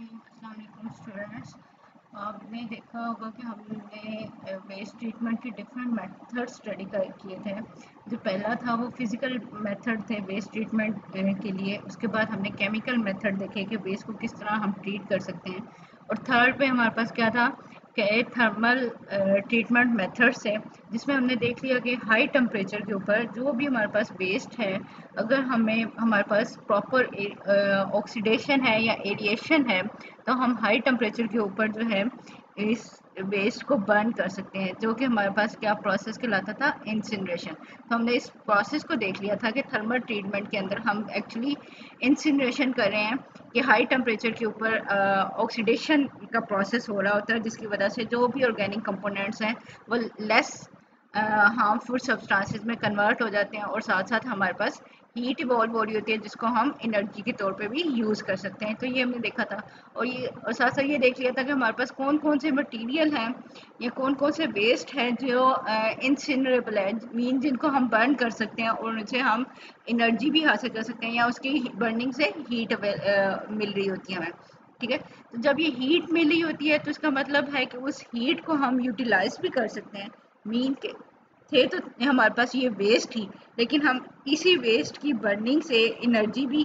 अस्सलाम वालेकुम स्टूडेंट्स। आपने देखा होगा कि हमने वेस्ट ट्रीटमेंट के डिफरेंट मेथड स्टडी किए थे। जो पहला था वो फिज़िकल मेथड थे वेस्ट ट्रीटमेंट के लिए। उसके बाद हमने केमिकल मेथड देखे कि वेस्ट को किस तरह हम ट्रीट कर सकते हैं। और थर्ड पे हमारे पास क्या था कि थर्मल ट्रीटमेंट मेथड्स है, जिसमें हमने देख लिया कि हाई टेम्परेचर के ऊपर जो भी हमारे पास वेस्ट है, अगर हमारे पास प्रॉपर ऑक्सीडेशन है या एरिएशन है, तो हम हाई टेम्परेचर के ऊपर जो है इस वेस्ट को बर्न कर सकते हैं, जो कि हमारे पास क्या प्रोसेस कहलाता था, इंसिनरेशन। तो हमने इस प्रोसेस को देख लिया था कि थर्मल ट्रीटमेंट के अंदर हम एक्चुअली इंसिनरेशन कर रहे हैं कि हाई टेम्परेचर के ऊपर ऑक्सीडेशन का प्रोसेस हो रहा होता है, जिसकी वजह से जो भी ऑर्गेनिक कंपोनेंट्स हैं वो लेस हार्मफुल सब्सटेंसेस में कन्वर्ट हो जाते हैं, और साथ साथ हमारे पास हीट इवॉल्व हो रही होती है जिसको हम एनर्जी के तौर पे भी यूज़ कर सकते हैं। तो ये हमने देखा था, और साथ साथ ये देख लिया था कि हमारे पास कौन कौन से मटेरियल हैं या कौन कौन से वेस्ट हैं जो इंसिनरेबल है, मीन जिनको हम बर्न कर सकते हैं और उनसे हम एनर्जी भी हासिल कर सकते हैं या उसकी बर्निंग से हीट मिल रही होती है हमें। ठीक है, तो जब ये हीट मिली होती है तो इसका मतलब है कि उस हीट को हम यूटिलाइज भी कर सकते हैं। मीन के थे तो हमारे पास ये वेस्ट ही, लेकिन हम इसी वेस्ट की बर्निंग से एनर्जी भी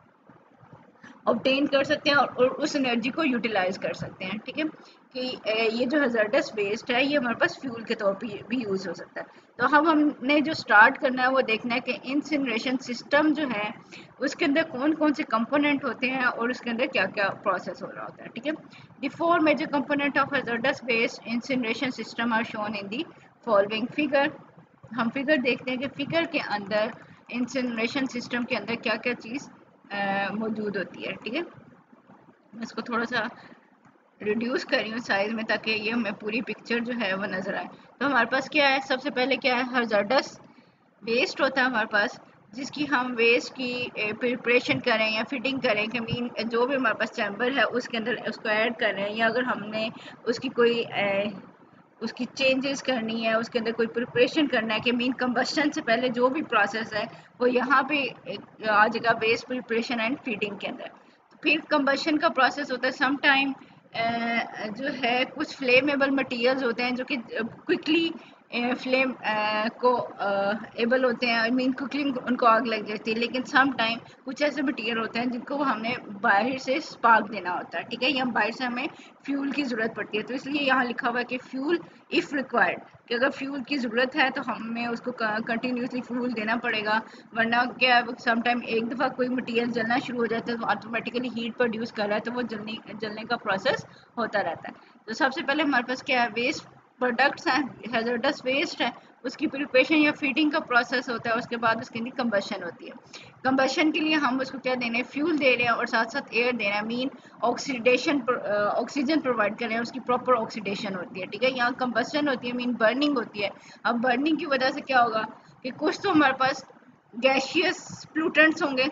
ऑब्टेन कर सकते हैं और उस एनर्जी को यूटिलाइज कर सकते हैं। ठीक है, कि ये जो हजार्डस वेस्ट है ये हमारे पास फ्यूल के तौर पे भी यूज़ हो सकता है। तो हमने जो स्टार्ट करना है वो देखना है कि इंसिनरेशन सिस्टम जो है उसके अंदर कौन कौन से कंपोनेंट होते हैं और उसके अंदर क्या क्या प्रोसेस हो रहा होता है। ठीक है, the four major component of hazardous waste incineration system are shown in the following figure. हम फिगर देखते हैं कि फिगर के अंदर इंसिनरेशन सिस्टम के अंदर क्या क्या चीज़ मौजूद होती है। ठीक है, मैं इसको थोड़ा सा रिड्यूस कर रही हूँ साइज में ताकि ये हमें पूरी पिक्चर जो है वो नज़र आए। तो हमारे पास क्या है, सबसे पहले क्या है, हजार्डस वेस्ट होता है हमारे पास, जिसकी हम वेस्ट की प्रिपरेशन करें या फिटिंग करें कि मीन जो भी हमारे पास चैम्बर है उसके अंदर उसको ऐड कर रहे हैं, या अगर हमने उसकी कोई उसकी चेंजेस करनी है, उसके अंदर कोई प्रिपरेशन करना है कि मीन कंबस्शन से पहले जो भी प्रोसेस है वो यहाँ पे आ जाएगा वेस्ट प्रिपरेशन एंड फीडिंग के अंदर। फिर कंबशन का प्रोसेस होता है। सम टाइम जो है कुछ फ्लेमेबल मटेरियल्स होते हैं जो कि क्विकली फ्लेम को एबल होते हैं, आई मीन कुकिंग उनको आग लग जाती है, लेकिन सम टाइम कुछ ऐसे मटेरियल होते हैं जिनको हमने बाहर से स्पार्क देना होता है। ठीक है, या बाहर से हमें फ्यूल की ज़रूरत पड़ती है, तो इसलिए यहाँ लिखा हुआ है कि फ्यूल इफ़ रिक्वायर्ड, कि अगर फ्यूल की ज़रूरत है तो हमें उसको कंटिन्यूसली फ्यूल देना पड़ेगा, वरना क्या सम टाइम एक दफ़ा कोई मटेरियल जलना शुरू हो जाता है तो ऑटोमेटिकली हीट प्रोड्यूस कर रहा है, तो वो जलने का प्रोसेस होता रहता है। तो सबसे पहले हमारे पास क्या है, वेस्ट प्रोडक्ट्स हैं, हैजर्डस वेस्ट है, उसकी प्रिपरेशन या फीडिंग का प्रोसेस होता है, उसके बाद उसके अंदर कंबशन होती है। कंबशन के लिए हम उसको क्या दे रहे हैं, फ्यूल दे रहे हैं और साथ साथ एयर दे रहे हैं, मीन ऑक्सीडेशन ऑक्सीजन प्रोवाइड कर रहे हैं, उसकी प्रॉपर ऑक्सीडेशन होती है। ठीक है, यहाँ कंबशन होती है, मीन बर्निंग होती है। अब बर्निंग की वजह से क्या होगा कि कुछ तो हमारे पास गैशियस प्लूटेंट्स होंगे,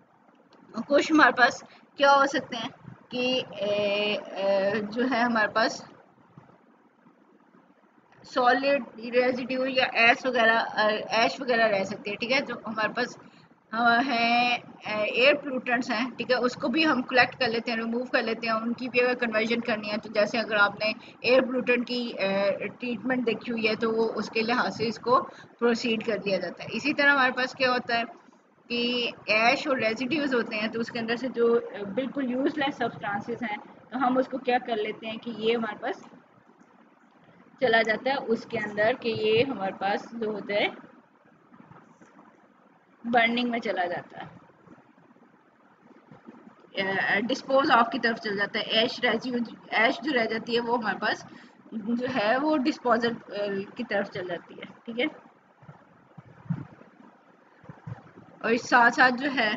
कुछ हमारे पास क्या हो सकते हैं कि जो है हमारे पास सॉलिड रेजिड्यू या ऐश वगैरह रह सकती है। ठीक है, जो हमारे पास है एयर प्लूटेंट्स हैं, ठीक है, उसको भी हम कलेक्ट कर लेते हैं, रिमूव कर लेते हैं, उनकी भी अगर कन्वर्जन करनी है तो जैसे अगर आपने एयर प्लूटेंट की ट्रीटमेंट देखी हुई है तो वो उसके लिहाज से इसको प्रोसीड कर दिया जाता है। इसी तरह हमारे पास क्या होता है कि ऐश और रेजिड्यूज होते हैं, तो उसके अंदर से जो बिल्कुल यूजलेस सब्सटेंसेस हैं तो हम उसको क्या कर लेते हैं कि ये हमारे पास चला जाता है उसके अंदर, कि ये हमारे पास जो होता है बर्निंग में चला जाता है, डिस्पोज ऑफ की तरफ चल जाता है। ऐश जो रह जाती है वो हमारे पास जो है वो डिस्पोजल की तरफ चल जाती है। ठीक है, और इस साथ साथ जो है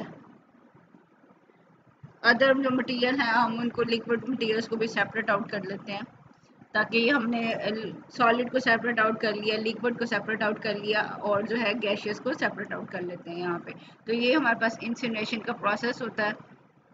अदर जो मटेरियल है हम उनको लिक्विड मटेरियल्स को भी सेपरेट आउट कर लेते हैं, ताकि हमने सॉलिड को सेपरेट आउट कर लिया, लिक्विड को सेपरेट आउट कर लिया, और जो है गैशियस को सेपरेट आउट कर लेते हैं यहाँ पे। तो ये हमारे पास इंसिनरेशन का प्रोसेस होता है।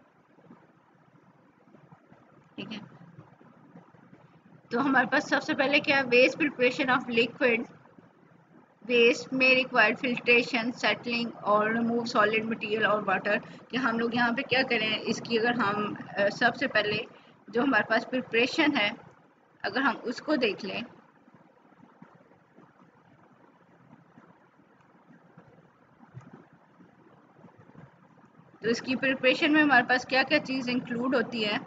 ठीक है, तो हमारे पास सबसे पहले क्या है, waste preparation of liquid waste में रिक्वायर्ड फिल्ट्रेशन, सेटलिंग और रिमूव सॉलिड मटेरियल और वाटर। कि हम लोग यहाँ पे क्या करें, इसकी अगर हम सबसे पहले जो हमारे पास प्रिपरेशन है अगर हम उसको देख लें, तो इसकी प्रिपरेशन में हमारे पास क्या क्या चीज़ इंक्लूड होती है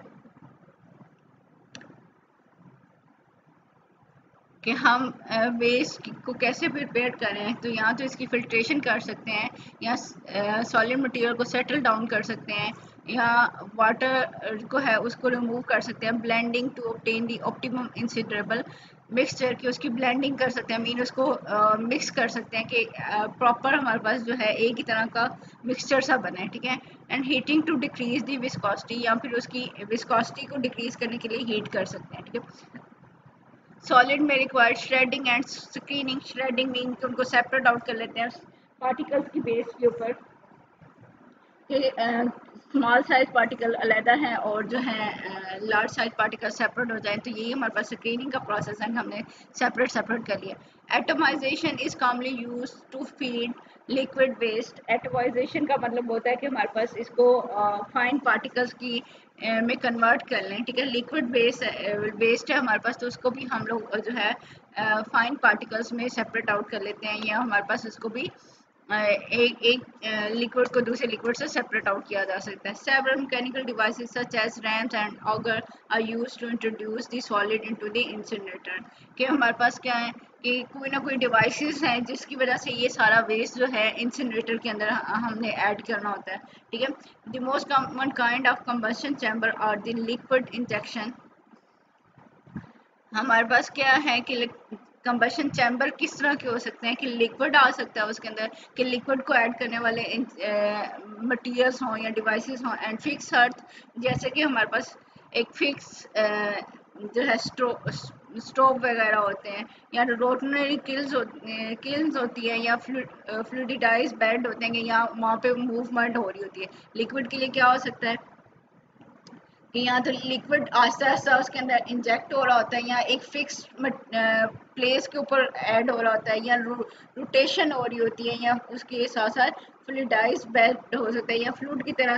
कि हम वेस्ट को कैसे प्रिपेयर करें। तो यहाँ तो इसकी फिल्ट्रेशन कर सकते हैं, या सॉलिड मटेरियल को सेटल डाउन कर सकते हैं, या वाटर को है उसको रिमूव कर सकते हैं। Blending to obtain the optimum incinerable mixture की उसकी ब्लेंडिंग कर सकते हैं, मीन उसको मिक्स कर सकते हैं कि प्रॉपर हमारे पास जो है एक ही तरह का मिक्सचर सा बने, ठीक है। And heating to decrease the viscosity, या फिर उसकी विस्कोसिटी को डिक्रीज करने के लिए हीट कर सकते हैं, ठीक है। सॉलिड में required shredding and screening. Shredding mean कि उनको सेपरेट आउट कर लेते हैं पार्टिकल्स की बेस के ऊपर, स्मॉल साइज पार्टिकल अलहदा हैं और जो है लार्ज साइज पार्टिकल सेपरेट हो जाए। तो यही हमारे पास स्क्रीनिंग का प्रोसेस है, हमने सेपरेट कर लिया। Atomization is commonly use to feed liquid waste. Atomization का मतलब होता है कि हमारे पास इसको फाइन पार्टिकल्स की में कन्वर्ट कर लें, ठीक है। लिक्विड वेस्ट है हमारे पास, तो उसको भी हम लोग जो है फाइन पार्टिकल्स में सेपरेट आउट कर लेते हैं, या हमारे पास इसको भी एक लिक्विड को दूसरे लिक्विड से सेपरेट आउट किया जा सकता है। Several mechanical devices such as rams and auger are used to introduce the solid into the incinerator. कि हमारे पास क्या है कि कोई ना कोई डिवाइसेस हैं जिसकी वजह से ये सारा वेस्ट जो है इंसिनरेटर के अंदर हमने ऐड करना होता है, ठीक है। The most common kind of combustion chamber are the liquid injection. हमारे पास क्या है कि कंबशन चैम्बर किस तरह के हो सकते हैं कि लिक्विड आ सकता है उसके अंदर, कि लिक्विड को ऐड करने वाले मटेरियल्स हों या डिवाइसेस हों। एंड फिक्स अर्थ, जैसे कि हमारे पास एक फिक्स जो है स्टोव वगैरह होते हैं, या रोटनरी किल्स होती है, या फ्लूडिडाइज बेड होते हैं, या वहाँ पे मूवमेंट हो रही होती है। लिक्विड के लिए क्या हो सकता है कि यहाँ तो लिक्विड आस्ता आस्ता उसके अंदर इंजेक्ट हो रहा होता है, या एक फिक्स प्लेस के ऊपर ऐड हो रहा होता है, या रोटेशन हो रही होती है, या उसके साथ साथ फ्लूइडाइज बेड हो सकता है, या फ्लूइड की तरह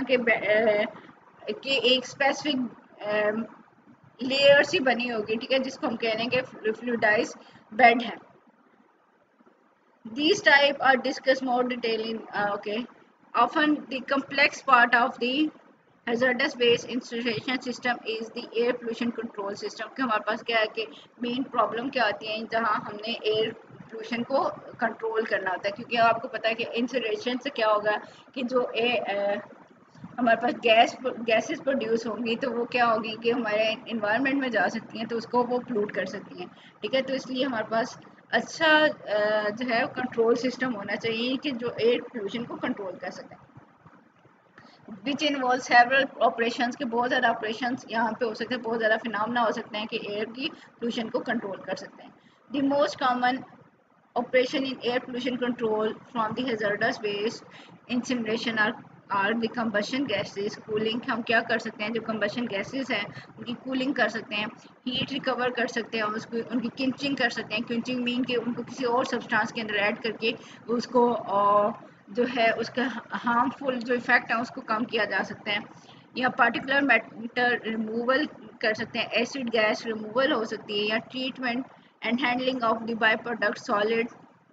के एक स्पेसिफिक लेयर सी बनी होगी, ठीक है, जिसको हम कह रहे हैं कि फ्लूइडाइज बेड है। These type are discussed more detail in okay. Often the complex part of the hazardous waste incineration system is the air pollution control system। कि हमारे पास क्या है कि मेन प्रॉब्लम क्या आती है जहाँ हमने एयर पोल्यूशन को कंट्रोल करना होता है, क्योंकि आपको पता है कि इंसिनरेशन से क्या होगा कि जो हमारे पास गैसेस प्रोड्यूस होंगी तो वो क्या होगी कि हमारे इन्वायरमेंट में जा सकती हैं, तो उसको वो पोल्यूट कर सकती हैं, ठीक है। तो इसलिए हमारे पास अच्छा जो है कंट्रोल सिस्टम होना चाहिए कि जो एयर पोल्यूशन को कंट्रोल कर सके, विच इन्वॉल्व सेवरल ऑपरेशंस के बहुत ज़्यादा ऑपरेशंस यहाँ पे हो सकते हैं, बहुत ज़्यादा फिनोमेना हो सकते हैं कि एयर की पोल्यूशन को कंट्रोल कर सकते हैं। The most common operation in air pollution control from the hazardous waste incineration are the combustion gases। Cooling हम क्या कर सकते हैं, जो combustion gases हैं उनकी कूलिंग कर सकते हैं, हीट रिकवर कर सकते हैं, उसको उनकी किंचिंग कर सकते हैं। किंचिंग मीन कि उनको किसी और सब्सटेंस के अंदर ऐड करके उसको जो है उसका हार्मफुल जो इफेक्ट है उसको कम किया जा सकता है, या पार्टिकुलर मैटर रिमूवल कर सकते हैं, एसिड गैस रिमूवल हो सकती है, या treatment and handling of the by product solid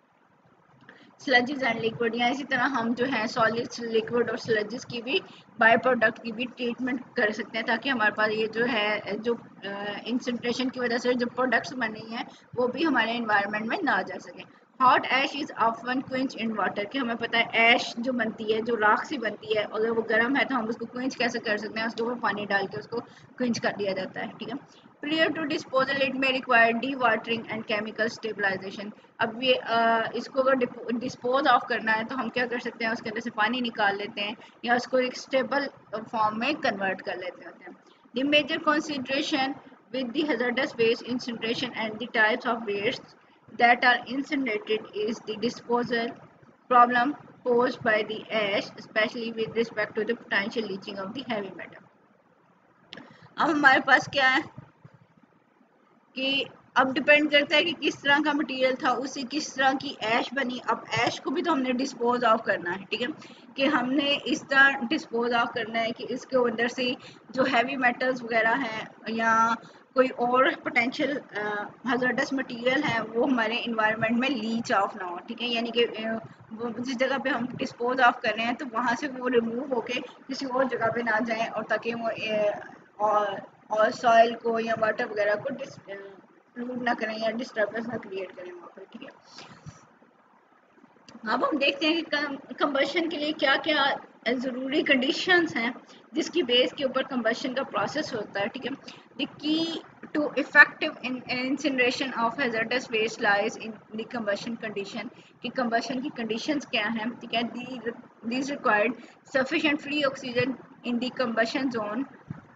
sludges and liquid. या इसी तरह हम जो है सॉलिड्स लिक्विड और स्लजेस की भी बाई प्रोडक्ट की भी ट्रीटमेंट कर सकते हैं, ताकि हमारे पास ये जो है जो इंसिनरेशन की वजह से जो प्रोडक्ट्स बन रही हैं वो भी हमारे इन्वायरमेंट में ना जा सकें। Hot ash is often quench in water. कि हमें पता है ऐश जो बनती है जो राख सी बनती है, अगर वो गर्म है तो हम उसको क्विंच कैसे कर सकते हैं, उसके ऊपर पानी डाल के उसको क्विंच कर दिया जाता है, ठीक है। Prior to disposal it may require dewatering and chemical stabilization। अब ये इसको अगर डिस्पोज ऑफ करना है तो हम क्या कर सकते हैं, उसके अंदर से पानी निकाल लेते हैं, या उसको एक स्टेबल फॉर्म में कन्वर्ट कर लेते होते हैं। The major consideration with the hazardous waste incineration and the types of wastes that are incinerated is the disposal problem posed by the ash, especially with respect to the potential leaching of the heavy metal। अब हमारे पास क्या है कि अब depend करता है कि किस तरह का मटेरियल था, उससे किस तरह की ऐश बनी। अब ऐश को भी तो हमने डिस्पोज ऑफ करना है, ठीक है, कि हमने इस तरह डिस्पोज ऑफ करना है कि इसके अंदर से जो हैवी मेटल्स वगैरह हैं या कोई और पोटेंशियल हजार्डस मटेरियल है वो हमारे इन्वायरमेंट में लीच ऑफ ना हो, ठीक है, यानी कि वो जिस जगह पे हम डिस्पोज ऑफ कर रहे हैं तो वहाँ से वो रिमूव होके किसी और जगह पे ना जाए, और ताकि वो और सॉइल को या वाटर वगैरह को पोल्यूट ना करें या डिस्टर्बेंस ना क्रिएट करें वहाँ पर, ठीक है। अब हम देखते हैं कि कंबशन के लिए क्या क्या ज़रूरी कंडीशंस हैं जिसकी बेस के ऊपर कंबशन का प्रोसेस होता है, ठीक है। The key to effective incineration of hazardous waste lies in the combustion condition, कि कंबशन की कंडीशंस क्या हैं, ठीक है। These required sufficient free oxygen in the combustion zone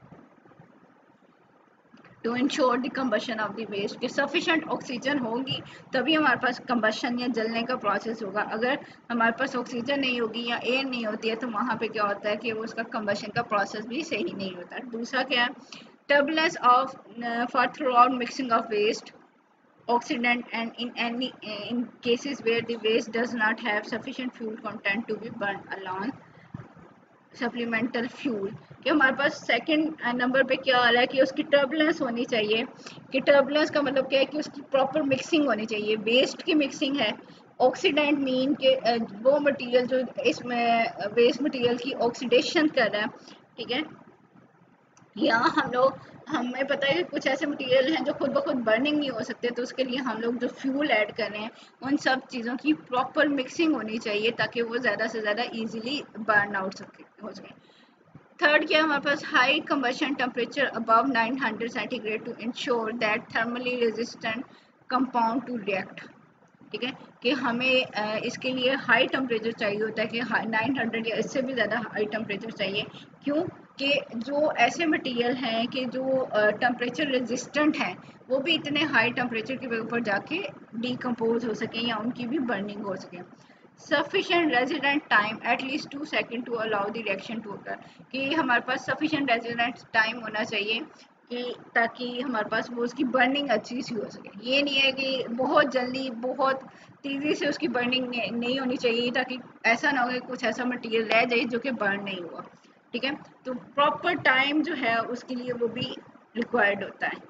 to ensure the combustion of the waste, कि sufficient oxygen होगी तभी हमारे पास कंबशन या जलने का प्रोसेस होगा। अगर हमारे पास ऑक्सीजन नहीं होगी या एयर नहीं होती है तो वहाँ पे क्या होता है कि वो उसका कंबशन का प्रोसेस भी सही नहीं होता। दूसरा क्या है, turbulence of for through out mixing of waste oxidant and in cases where the waste does not have sufficient fuel content to be burned along supplemental fuel, कि हमारे पास सेकंड नंबर पे क्या आ रहा है कि उसकी टर्बुलेंस होनी चाहिए, कि टर्बुलेंस का मतलब क्या है कि उसकी प्रॉपर मिक्सिंग होनी चाहिए, वेस्ट की मिक्सिंग है। ऑक्सीडेंट मीन के वो मटेरियल जो इसमें वेस्ट मटेरियल की ऑक्सीडेशन कर रहा है, ठीक है। या हमें पता है कि कुछ ऐसे मटेरियल हैं जो खुद ब खुद बर्निंग नहीं हो सकते, तो उसके लिए हम लोग जो फ्यूल ऐड कर रहे हैं उन सब चीज़ों की प्रॉपर मिक्सिंग होनी चाहिए ताकि वो ज़्यादा से ज़्यादा इजीली बर्न आउट हो सके। थर्ड क्या, हमारे पास high combustion temperature above 900 centigrade to ensure that thermally resistant compound to react, ठीक है, कि हमें इसके लिए हाई टेम्परेचर चाहिए होता है कि 900 या इससे भी ज़्यादा हाई टेम्परेचर चाहिए। क्यों कि जो ऐसे मटेरियल हैं कि जो टेम्परेचर रेजिस्टेंट हैं वो भी इतने हाई टेम्परेचर के ऊपर जाके डिकम्पोज हो सकें या उनकी भी बर्निंग हो सके। Sufficient resident time at least 2 second to allow the reaction to occur, कि हमारे पास सफिशेंट रेजिडेंट टाइम होना चाहिए कि ताकि हमारे पास वो उसकी बर्निंग अच्छी सी हो सके। ये नहीं है कि बहुत जल्दी बहुत तेज़ी से उसकी बर्निंग नहीं होनी चाहिए ताकि ऐसा ना हो कि कुछ ऐसा मटेरियल रह जाए जो कि बर्न नहीं हुआ, ठीक है। तो प्रॉपर टाइम जो है उसके लिए वो भी रिक्वायर्ड होता है।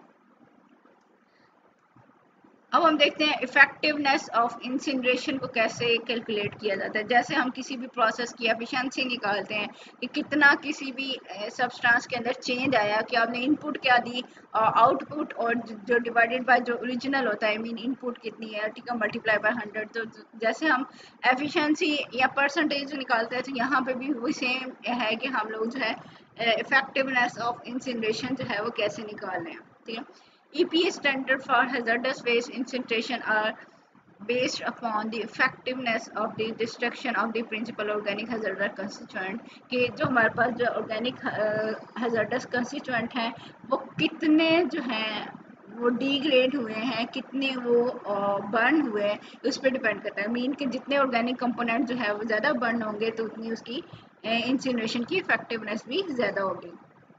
अब हम देखते हैं इफेक्टिवनेस ऑफ इंसिनरेशन को कैसे कैलकुलेट किया जाता है। जैसे हम किसी भी प्रोसेस की एफिशिएंसी निकालते हैं कि कितना किसी भी सब्सटेंस के अंदर चेंज आया, कि आपने इनपुट क्या दी, आउटपुट और जो डिवाइडेड बाय जो ओरिजिनल होता है, मीन इनपुट कितनी है, ठीक है, मल्टीप्लाई बाय 100। तो जैसे हम एफिशिएंसी या परसेंटेज निकालते हैं तो यहाँ पे भी वही सेम है कि हम लोग जो है इफेक्टिवनेस ऑफ इंसिनरेशन जो है वो कैसे निकाल रहे हैं, ठीक है। EPA standard for hazardous waste incineration are based upon the effectiveness of the destruction of the principal organic hazardous constituent, कि जो हमारे पास जो ऑर्गेनिक hazardous constituent हैं वो कितने जो हैं वो डिग्रेड हुए हैं, कितने वो बर्न हुए हैं, उस पर डिपेंड करता है। मीन कि जितने ऑर्गेनिक कंपोनेंट जो है वो ज़्यादा बर्न होंगे तो उतनी उसकी इंसिनरेशन की इफेक्टिवनेस भी ज़्यादा होगी।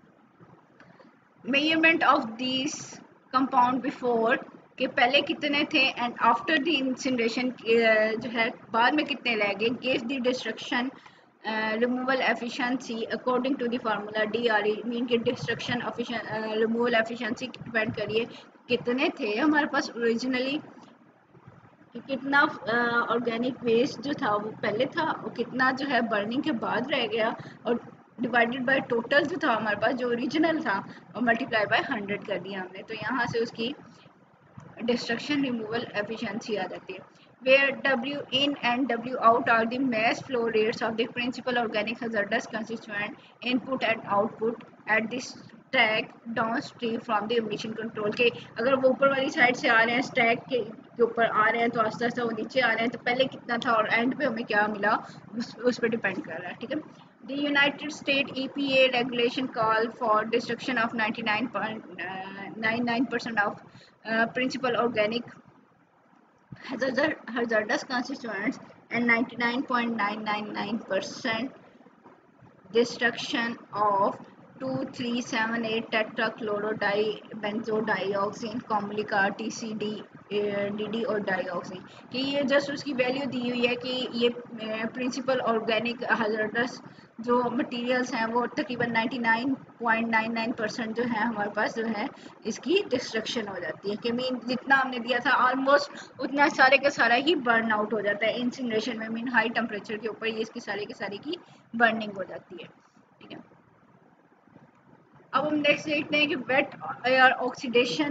Measurement of this compound before, के पहले कितने थे एंड आफ्टर द इंसिनरेशन जो है बाद में कितने रह गए, give the destruction removal efficiency according to the formula DRE, mean के डिस्ट्रक्शन रिमूवल एफिशिएंसी डिपेंड करिए कितने थे हमारे पास ओरिजिनली, कि कितना ऑर्गेनिक वेस्ट जो था वो पहले था और कितना जो है बर्निंग के बाद रह गया, और डिवाइडेड बाय टोटल जो था हमारे पास जो ओरिजिनल था और मल्टीप्लाई बाय 100 कर दिया हमने, तो यहाँ से उसकी डिस्ट्रक्शन रिमूवल एफिशिएंसी आ जाती है। where W in and W out are the mass flow rates of the principal organic hazardous constituent input and output at this stack downstream from the emission control, के अगर वो ऊपर वाली side से आ रहे हैं स्टैक के ऊपर आ रहे हैं तो आस्ते आस्ते वो नीचे आ रहे हैं तो पहले कितना था और एंड पे हमें क्या मिला उस पर डिपेंड कर रहा है, ठीक है। The United States EPA regulation call for destruction of 99.99% of principal organic hazardous constituents and 99.999% destruction of 2378 tetrachlorodibenzodioxin commonly कहा TCD DD और डाइऑक्सीन कि ये जस्ट उसकी वैल्यू दी हुई है कि ये प्रिंसिपल ऑर्गेनिक हजारडस जो मटेरियल्स हैं वो तकरीबन 99.99% जो है हमारे पास जो है इसकी डिस्ट्रक्शन हो जाती है कि मीन जितना हमने दिया था ऑलमोस्ट उतना सारे का सारा ही बर्न आउट हो जाता है इंसिनरेशन में मीन हाई टेम्परेचर के ऊपर ये इसकी सारी की सारी की बर्निंग हो जाती है। ठीक है, अब हम नेक्स्ट देखते हैं कि वेट एयर ऑक्सीडेशन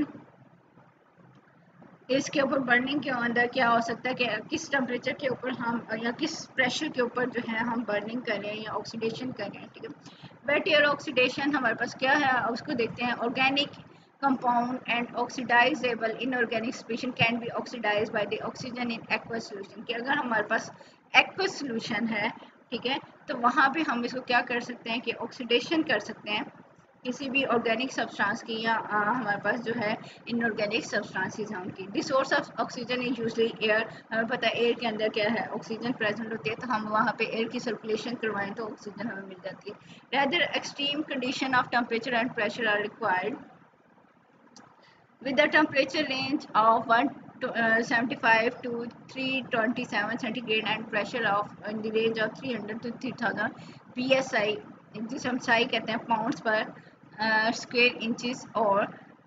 इसके ऊपर बर्निंग के अंदर क्या हो सकता है कि किस टेम्परेचर के ऊपर हम या किस प्रेशर के ऊपर जो है हम बर्निंग कर रहे हैं या ऑक्सीडेशन कर रहे हैं। ठीक है, वेट एयर ऑक्सीडेशन हमारे पास क्या है उसको देखते हैं। Organic compound and oxidizable inorganic species can be oxidize by the oxygen in aqueous solution कि अगर हमारे पास एक्वस सोल्यूशन है, ठीक है, तो वहाँ पे हम इसको क्या कर सकते हैं कि ऑक्सीडेशन कर सकते हैं किसी भी ऑर्गेनिक सब्सटेंस की या हमारे पास जो है इनऑर्गेनिक सब्सटेंसेस हैं उनकी। The source of oxygen is usually air, हमें पता है एयर के अंदर क्या है ऑक्सीजन प्रेजेंट होती है, तो हम वहाँ पे एयर की सर्कुलेशन करवाएं तो ऑक्सीजन हमें मिल जाती है। Rather extreme condition of temperature and pressure are required with the temperature range of 175 to 327 centigrade and pressure of in the range of 300 to 3000 psi, जिसे हम साई कहते हैं पाउंड्स पर स्क्वायर इंचेस, और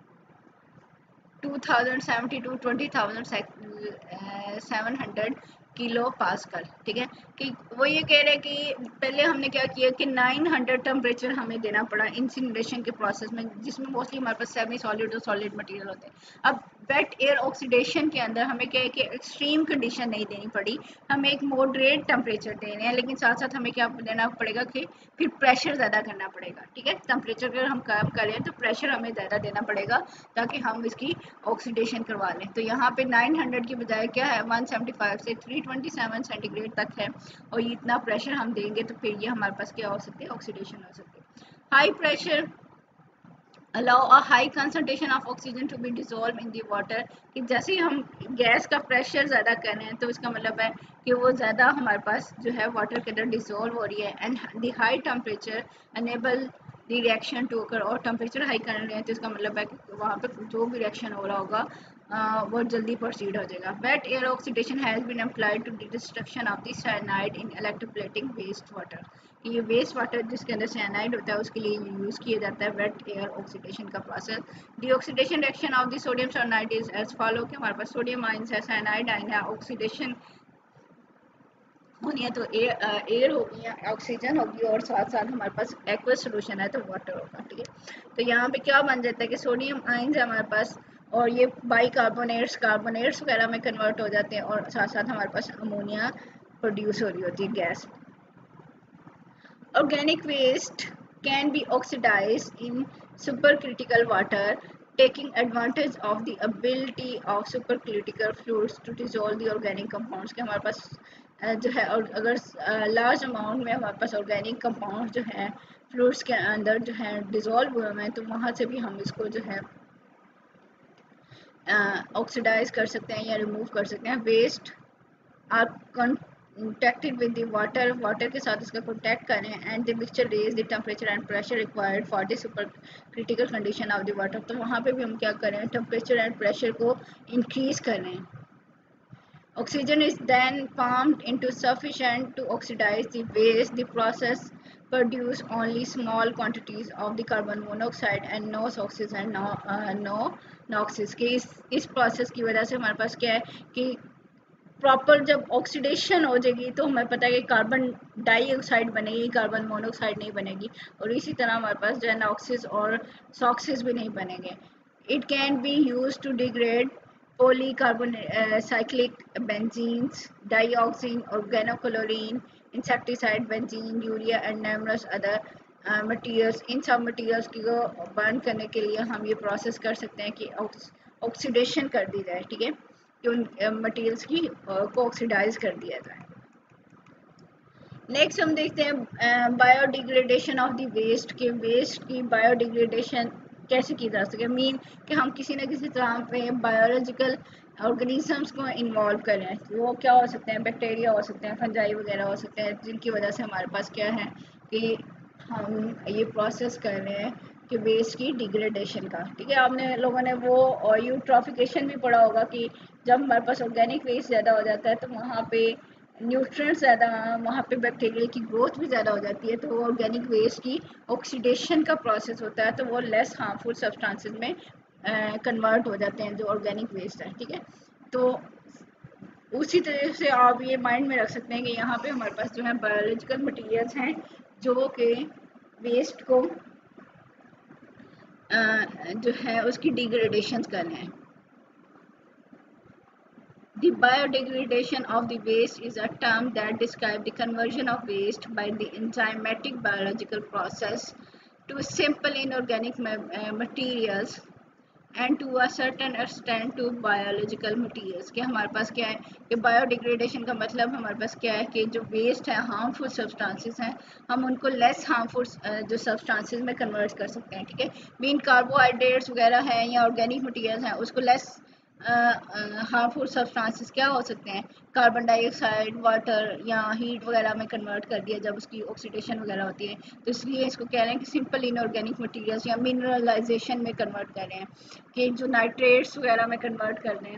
2070 to 20,700 किलो पास्कल। ठीक है, कि वो ये कह रहे हैं कि पहले हमने क्या किया कि 900 टेम्परेचर हमें देना पड़ा इंसिनरेशन के प्रोसेस में, जिसमें मोस्टली हमारे पास सेमी सॉलिड और सॉलिड मटेरियल होते हैं। अब वेट एयर ऑक्सीडेशन के अंदर हमें क्या है कि एक्सट्रीम कंडीशन नहीं देनी पड़ी, हमें एक मॉडरेट टेम्परेचर देने हैं, लेकिन साथ साथ हमें क्या देना पड़ेगा कि फिर प्रेशर ज़्यादा करना पड़ेगा। ठीक है, टेम्परेचर अगर हम कम करें तो प्रेशर हमें ज़्यादा देना पड़ेगा ताकि हम इसकी ऑक्सीडेशन करवा लें। तो यहाँ पे 900 की बजाय क्या है 175 से 327 सेंटीग्रेड तक है, और ये इतना प्रेशर हम देंगे तो फिर ये हमारे पास क्या हो सकती है ऑक्सीडेशन हो सकती है। High pressure allow a high concentration of oxygen to be dissolved in the water, कि जैसे ही हम गैस का प्रेशर ज़्यादा कर रहे हैं तो इसका मतलब है कि वो ज़्यादा हमारे पास जो है वाटर के अंदर डिसॉल्व हो रही है। And the high temperature enable the reaction to occur, और टेम्परेचर हाई कर रहे हैं तो इसका मतलब है कि वहाँ पे जो भी रिएक्शन हो रहा होगा वो जल्दी प्रोसीड हो जाएगा। Wet air oxidation has been applied to the destruction of the cyanide in electroplating waste water, कि ये वेस्ट वाटर जिसके अंदर साइनाइड होता है उसके लिए यूज़ किया जाता है वेट एयर ऑक्सीडेशन का process. The oxidation reaction of the sodium cyanide is as follow, कि हमारे पास सोडियम आइंस है, साइनाइड आइन है, ऑक्सीडेशन होनी है तो एयर होगी या ऑक्सीजन होगी, और साथ साथ हमारे पास एक्वस सोल्यूशन है तो वाटर होगा। ठीक है, तो यहाँ पे क्या बन जाता है कि सोडियम आइंस है हमारे पास, और ये बाइकार्बोनेट्स कार्बोनेट्स वगैरह में कन्वर्ट हो जाते हैं, और साथ साथ हमारे पास अमोनिया प्रोड्यूस हो रही होती है gas. Organic waste can be oxidized in supercritical water, taking advantage of the ability of supercritical fluids to dissolve the organic compounds, कि हमारे पास जो है और अगर लार्ज अमाउंट में हमारे पास ऑर्गेनिक कंपाउंड जो है फ्लूइड्स के अंदर जो है डिजोल्व हुए हैं तो वहाँ से भी हम इसको जो है ऑक्सीडाइज कर सकते हैं या रिमूव कर सकते हैं। Waste are contacted with the water के साथ इसका contact करें, and the mixture raise the temperature and pressure required for the super critical condition of the water, तो वहाँ पे भी हम क्या करें temperature and pressure को increase करें। Oxygen is then pumped into sufficient to oxidize the waste. The process produce only small quantities of the carbon monoxide and no oxygen, no NOx। के इस प्रोसेस की वजह से हमारे पास क्या है कि प्रॉपर जब ऑक्सीडेशन हो जाएगी तो हमें पता है कि कार्बन डाइऑक्साइड बनेगी, कार्बन मोनोऑक्साइड नहीं बनेगी, और इसी तरह हमारे पास जो है नॉक्सिस और सॉक्सिस भी नहीं बनेंगे। It can be use to degrade polycarbon cyclic benzenes, dioxin, organochlorine, insecticide, benzene, urea and numerous other materials. इन सब मटीरियल्स को बर्न करने के लिए हम ये प्रोसेस कर सकते हैं कि ऑक्सीडेशन कर दी जाए। ठीक है, कि उन मटेरियल्स की को ऑक्सीडाइज कर दिया जाए। नेक्स्ट हम देखते हैं बायोडिग्रेडेशन ऑफ द वेस्ट, के वेस्ट की बायोडिग्रेडेशन कैसे की जा सके। मीन कि हम किसी न किसी तरह पे बायोलॉजिकल ऑर्गेनिजम्स को इन्वॉल्व करें, वो क्या हो सकते हैं बैक्टीरिया हो सकते हैं, फंजाई वगैरह हो सकते हैं, जिनकी वजह से हमारे पास क्या है कि हम ये प्रोसेस कर रहे हैं कि वेस्ट की डिग्रेडेशन का। ठीक है, आपने लोगों ने वो यूट्रॉफिकेशन भी पढ़ा होगा कि जब हमारे पास ऑर्गेनिक वेस्ट ज़्यादा हो जाता है तो वहाँ पे न्यूट्रिएंट्स ज़्यादा, वहाँ पे बैक्टीरिया की ग्रोथ भी ज़्यादा हो जाती है, तो ऑर्गेनिक वेस्ट की ऑक्सीडेशन का प्रोसेस होता है, तो वो लेस हार्मफुल सब्सटेंसेस में कन्वर्ट हो जाते हैं जो ऑर्गेनिक वेस्ट है। ठीक है, तो उसी तरह से आप ये माइंड में रख सकते हैं कि यहाँ पे हमारे पास जो है बायोलॉजिकल मटेरियल्स हैं जो कि वेस्ट को जो है उसकी डिग्रेडेशन कर रहे हैं। The biodegradation of the waste is a term that describes the conversion of waste by the enzymatic biological process to simple inorganic materials and to a certain extent to biological materials. कि हमारे पास क्या है कि biodegradation का मतलब हमारे पास क्या है कि जो वेस्ट है, हार्मफुल सब्सटेंसेस हैं, हम उनको लेस हार्मफुल जो सब्सटेंसेस में कन्वर्ट कर सकते हैं। ठीक है, मीन कार्बोहाइड्रेट्स वगैरह हैं या ऑर्गेनिक मटीरियल्स हैं, उसको लेस हार्मफुल सब्सटेंसेस क्या हो सकते हैं, कार्बन डाइऑक्साइड, वाटर या हीट वगैरह में कन्वर्ट कर दिया जब उसकी ऑक्सीडेशन वगैरह होती है, तो इसलिए इसको कह रहे हैं कि सिंपल इनऑर्गेनिक मटेरियल्स या मिनरलाइजेशन में कन्वर्ट कर रहे हैं, कि जो नाइट्रेट्स वगैरह में कन्वर्ट कर दें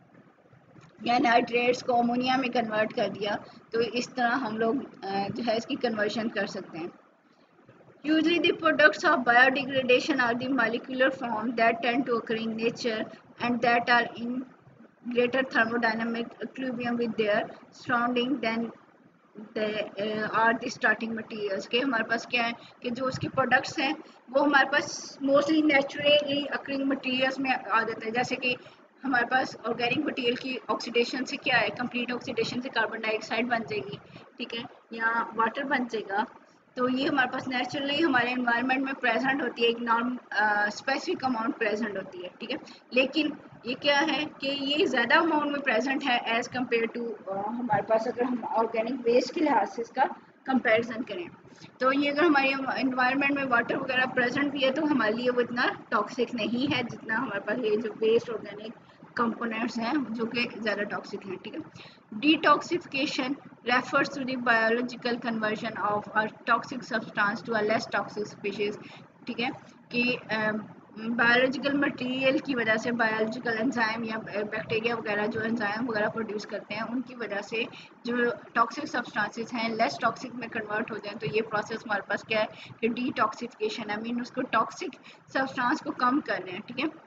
या नाइट्रेट्स को अमोनिया में कन्वर्ट कर दिया, तो इस तरह हम लोग जो है इसकी कन्वर्शन कर सकते हैं। Usually the products of biodegradation are the molecular form that tend to occur in nature and that are in greater thermodynamic equilibrium with their surrounding than are the starting materials. के हमारे पास क्या है कि जो उसके प्रोडक्ट्स हैं वो हमारे पास मोस्टली नेचुरली अक्रिंग मटीरियल्स में आ जाते हैं, जैसे कि हमारे पास ऑर्गेनिक मटीरियल की ऑक्सीडेशन से क्या है, कंप्लीट ऑक्सीडेशन से कार्बन डाइऑक्साइड बन जाएगी, ठीक है, या वाटर बन जाएगा, तो ये हमारे पास नेचुरली हमारे एनवायरनमेंट में प्रेजेंट होती है, एक नॉर्म स्पेसिफिक अमाउंट प्रेजेंट होती है। ठीक है, लेकिन ये क्या है कि ये ज़्यादा अमाउंट में प्रेजेंट है एज़ कम्पेयर टू हमारे पास अगर हम ऑर्गेनिक वेस्ट के लिहाज से इसका कंपैरिजन करें, तो ये अगर हमारे एनवायरनमेंट में वाटर वगैरह प्रेजेंट भी है तो हमारे लिए वो इतना टॉक्सिक नहीं है जितना हमारे पास ये जो वेस्ट ऑर्गेनिक कंपोनेंट्स हैं जो कि ज़्यादा टॉक्सिक हैं। ठीक है, detoxification refers to the biological conversion of a toxic substance to a less toxic species। ठीक है, कि बायोलॉजिकल मटेरियल की वजह से बायोलॉजिकल एंजाइम या बैक्टीरिया वगैरह जो एंजाइम वगैरह प्रोड्यूस करते हैं उनकी वजह से जो टॉक्सिक सब्सटेंसेस हैं लेस टॉक्सिक में कन्वर्ट हो जाएं, तो ये प्रोसेस हमारे पास क्या है कि डिटॉक्सिफिकेशन है, मीन उसको टॉक्सिक सब्सटेंस को कम कर रहे हैं। ठीक है,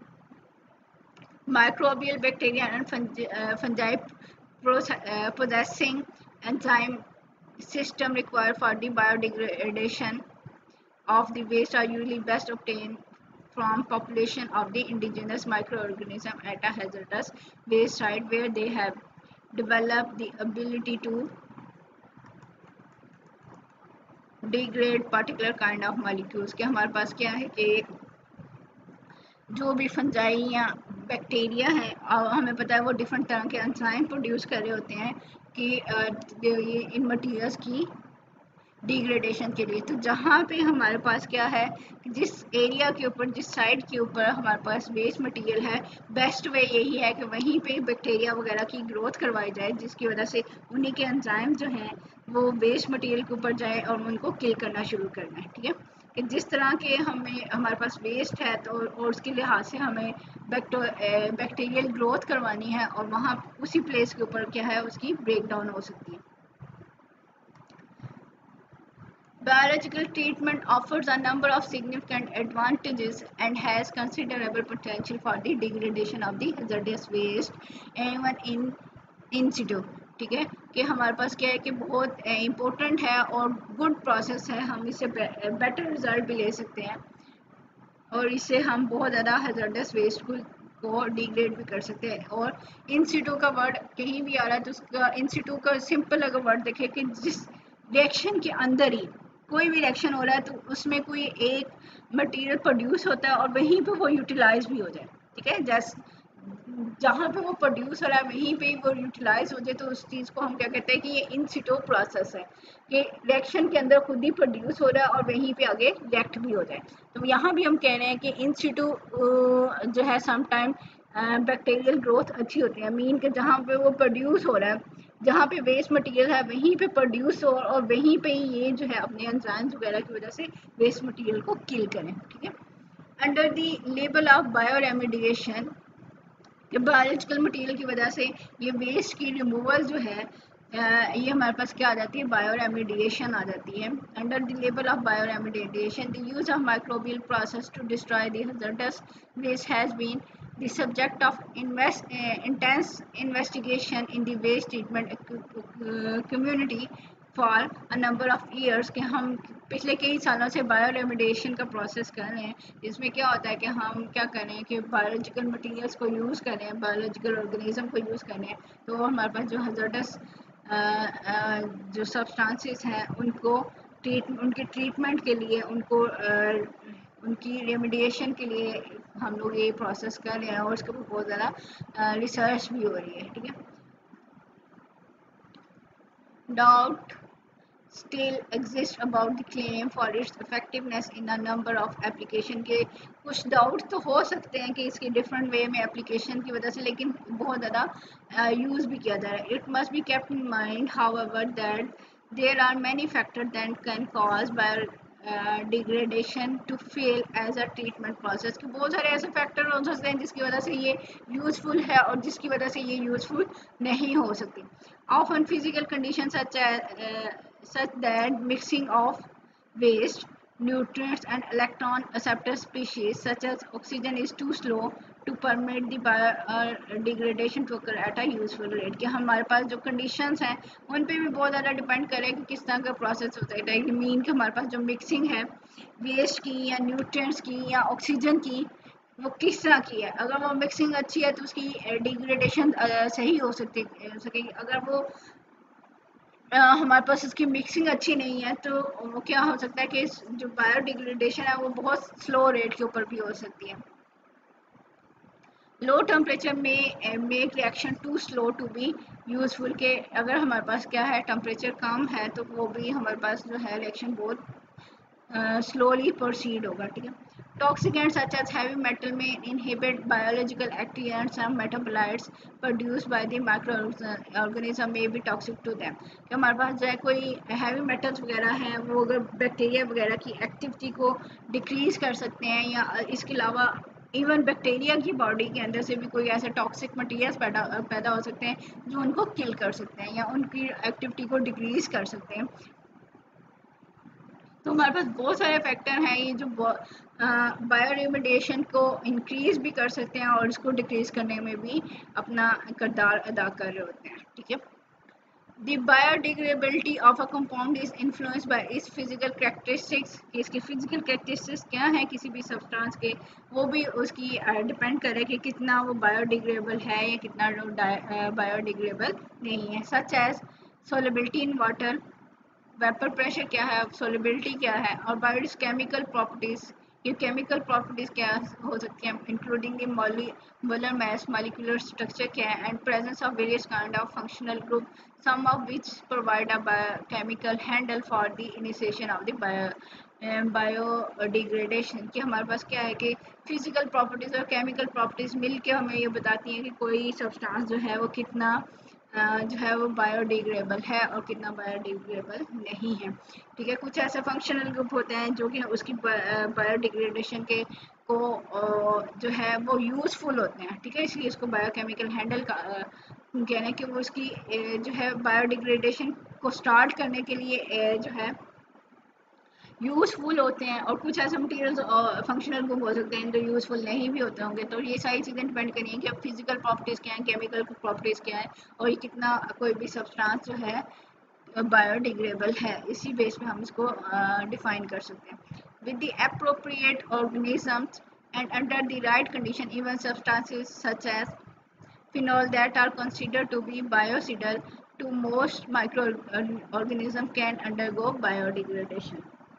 microbial bacteria and fungi possessing enzyme system required for the biodegradation of the waste are usually best obtained from population of the indigenous microorganism at a hazardous waste site where they have developed the ability to degrade particular kind of molecules। के हमारे पास क्या है कि जो भी fungi या bacteria हैं और हमें पता है वो डिफरेंट तरह के एंजाइम प्रोड्यूस कर रहे होते हैं कि ये इन मटीरियल्स की डिग्रेडेशन के लिए। तो जहाँ पे हमारे पास क्या है कि जिस एरिया के ऊपर, जिस साइड के ऊपर हमारे पास वेस्ट मटेरियल है, बेस्ट वे यही है कि वहीं पे बैक्टीरिया वगैरह की ग्रोथ करवाई जाए जिसकी वजह से उन्हीं के एंजाइम जो हैं वो वेस्ट मटेरियल के ऊपर जाए और उनको किल करना शुरू करना है। ठीक है, कि जिस तरह के हमें हमारे पास वेस्ट है तो और उसके लिहाज से हमें बैक्टीरियल ग्रोथ करवानी है और वहाँ उसी प्लेस के ऊपर क्या है उसकी ब्रेक डाउन हो सकती है। Biological treatment offers a number of significant advantages and has considerable potential for the degradation of the hazardous waste even in situ। ठीक है, कि हमारे पास क्या है कि बहुत इम्पोर्टेंट है और गुड प्रोसेस है, हम इससे बेटर रिजल्ट भी ले सकते हैं और इससे हम बहुत ज़्यादा hazardous वेस्ट को डिग्रेड भी कर सकते हैं। और इन सिटू का वर्ड कहीं भी आ रहा है तो उसका इन सिटू का सिंपल अगर वर्ड देखें कि जिस रिएक्शन के अंदर ही कोई भी रिएक्शन हो रहा है तो उसमें कोई एक मटेरियल प्रोड्यूस होता है और वहीं पे वो यूटिलाइज भी हो जाए। ठीक है, जैसे जहाँ पे वो प्रोड्यूस हो रहा है वहीं पे वो यूटिलाइज हो जाए तो उस चीज़ को हम क्या कहते हैं कि ये इन सिटू प्रोसेस है, कि रिएक्शन के अंदर खुद ही प्रोड्यूस हो रहा है और वहीं पे आगे रिएक्ट भी हो जाए। तो यहाँ भी हम कह रहे हैं कि इन सिटू जो है समटाइम बैक्टीरियल ग्रोथ अच्छी होती है, मीन के जहाँ पे वो प्रोड्यूस हो रहा है जहाँ पे वेस्ट मटेरियल है वहीं पे प्रोड्यूस हो और वहीं पे ही ये जो है अपने एंजाइम्स वगैरह की वजह से वेस्ट मटेरियल को किल करें, ठीक है। Under the label of bioremediation, कि बायोलॉजिकल मटेरियल की वजह से ये वेस्ट की रिमूवल जो है ये हमारे पास क्या आ जाती है, बायोरेमिडिएशन आ जाती है। Under the label of bioremediation the use of microbial process to destroy the hazardous waste has been the subject of intense investigation in the waste treatment community for a number of years. कि हम पिछले कई सालों से bio remediation का process कर रहे हैं। इसमें क्या होता है कि हम क्या करें कि बायोलॉजिकल मटेरियल्स को यूज़ करें, बायोलॉजिकल ऑर्गेनिज्म को यूज़ करें, तो हमारे पास जो हजार्डस जो सब्सटेंसेस हैं उनको उनके ट्रीटमेंट के लिए, उनको उनकी रेमिडिएशन के लिए हम लोग ये प्रोसेस कर रहे हैं और इसके ऊपर बहुत ज़्यादा रिसर्च भी हो रही है, ठीक है। Doubt still exist about the claim for its effectiveness in a number of application। के कुछ डाउट तो हो सकते हैं कि इसके डिफरेंट वे में एप्लीकेशन की वजह से, लेकिन बहुत ज़्यादा यूज़ भी किया जा रहा है। It must be kept in mind however that there are many factor that can cause biodegradation to fail as a treatment process. कि बहुत सारे ऐसे फैक्टर हो सकते हैं जिसकी वजह से ये यूज़फुल है और जिसकी वजह से ये यूज़फुल नहीं हो सकती। Often physical condition such that mixing of waste, nutrients and electron acceptor species such as oxygen is too slow to permit the biodegradation to occur at a useful rate। कि हमारे पास जो conditions हैं उन पे भी बहुत ज़्यादा डिपेंड करे कि किस तरह का प्रोसेस होता है। इट मीन कि हमारे पास जो मिक्सिंग है वेस्ट की या न्यूट्रिएंट्स की या ऑक्सीजन की, वो किस तरह की है। अगर वो मिक्सिंग अच्छी है तो उसकी डिग्रेडेशन सही हो सकेगी। अगर वो हमारे पास इसकी मिक्सिंग अच्छी नहीं है तो वो क्या हो सकता है कि जो बायोडिग्रेडेशन है वो बहुत स्लो रेट के ऊपर भी हो सकती है। लो टेम्परेचर में make reaction too slow to be useful. के अगर हमारे पास क्या है, टेम्परेचर कम है तो वो भी हमारे पास जो है रिएक्शन बहुत slowly proceed होगा, ठीक है। Toxicants such as heavy metal may inhibit biological activity and some metabolites produced by the microorganism may be toxic to them। कि हमारे पास जो है कोई हैवी मेटल्स वगैरह हैं वो अगर बैक्टीरिया वगैरह की एक्टिविटी को डिक्रीज कर सकते हैं, या इसके अलावा इवन बैक्टीरिया की बॉडी के अंदर से भी कोई ऐसे टॉक्सिक मटीरियल्स पैदा हो सकते हैं जो उनको किल कर सकते हैं या उनकी एक्टिविटी को डिक्रीज कर सकते हैं। तो हमारे पास बहुत सारे फैक्टर हैं ये जो बायोरेमिडिएशन को इंक्रीज भी कर सकते हैं और इसको डिक्रीज करने में भी अपना किरदार अदा कर रहे होते हैं, ठीक है। The biodegradability of a compound is influenced by its physical characteristics। इसकी physical characteristics क्या है किसी भी substance के, वो भी उसकी डिपेंड करे कि कितना वो biodegradable है या कितना biodegradable नहीं है। Such as solubility in water, vapour pressure क्या है, सोलिबिलिटी क्या है, और बायोस केमिकल प्रॉपर्टीज, ये केमिकल प्रॉपर्टीज क्या हो सकती हैं, including the molar mass, molecular structure क्या है, and presence of various kind of functional group, some of which provide a chemical handle for the initiation of the biodegradation. कि हमारे पास क्या है कि फिजिकल प्रॉपर्टीज और केमिकल प्रॉपर्टीज मिलके हमें ये बताती हैं कि कोई सब्सटेंस जो है वो कितना जो है वो बायोडिग्रेडेबल है और कितना बायोडिग्रेडेबल नहीं है, ठीक है। कुछ ऐसे फंक्शनल ग्रुप होते हैं जो कि उसकी बायोडिग्रेडेशन के को जो है वो यूज़फुल होते हैं, ठीक है, इसलिए इसको बायोकेमिकल हैंडल का कहना है कि वो उसकी जो है बायोडिग्रेडेशन को स्टार्ट करने के लिए जो है यूज़फुल होते हैं। और कुछ ऐसे मटीरियल्स फंक्शनल ग्रुप हो सकते हैं जो यूज़फुल नहीं भी होते होंगे। तो ये सारी चीज़ें डिपेंड करेंगी कि अब फिजिकल प्रॉपर्टीज़ क्या हैं, केमिकल प्रॉपर्टीज़ क्या है, और ये कितना कोई भी सब्सटेंस जो है बायोडिग्रेडेबल है, इसी बेस पे हम इसको डिफाइन कर सकते हैं। With the appropriate organisms and under the right condition even substances such as phenol that are considered to be biocidal to most microorganisms can undergo biodegradation।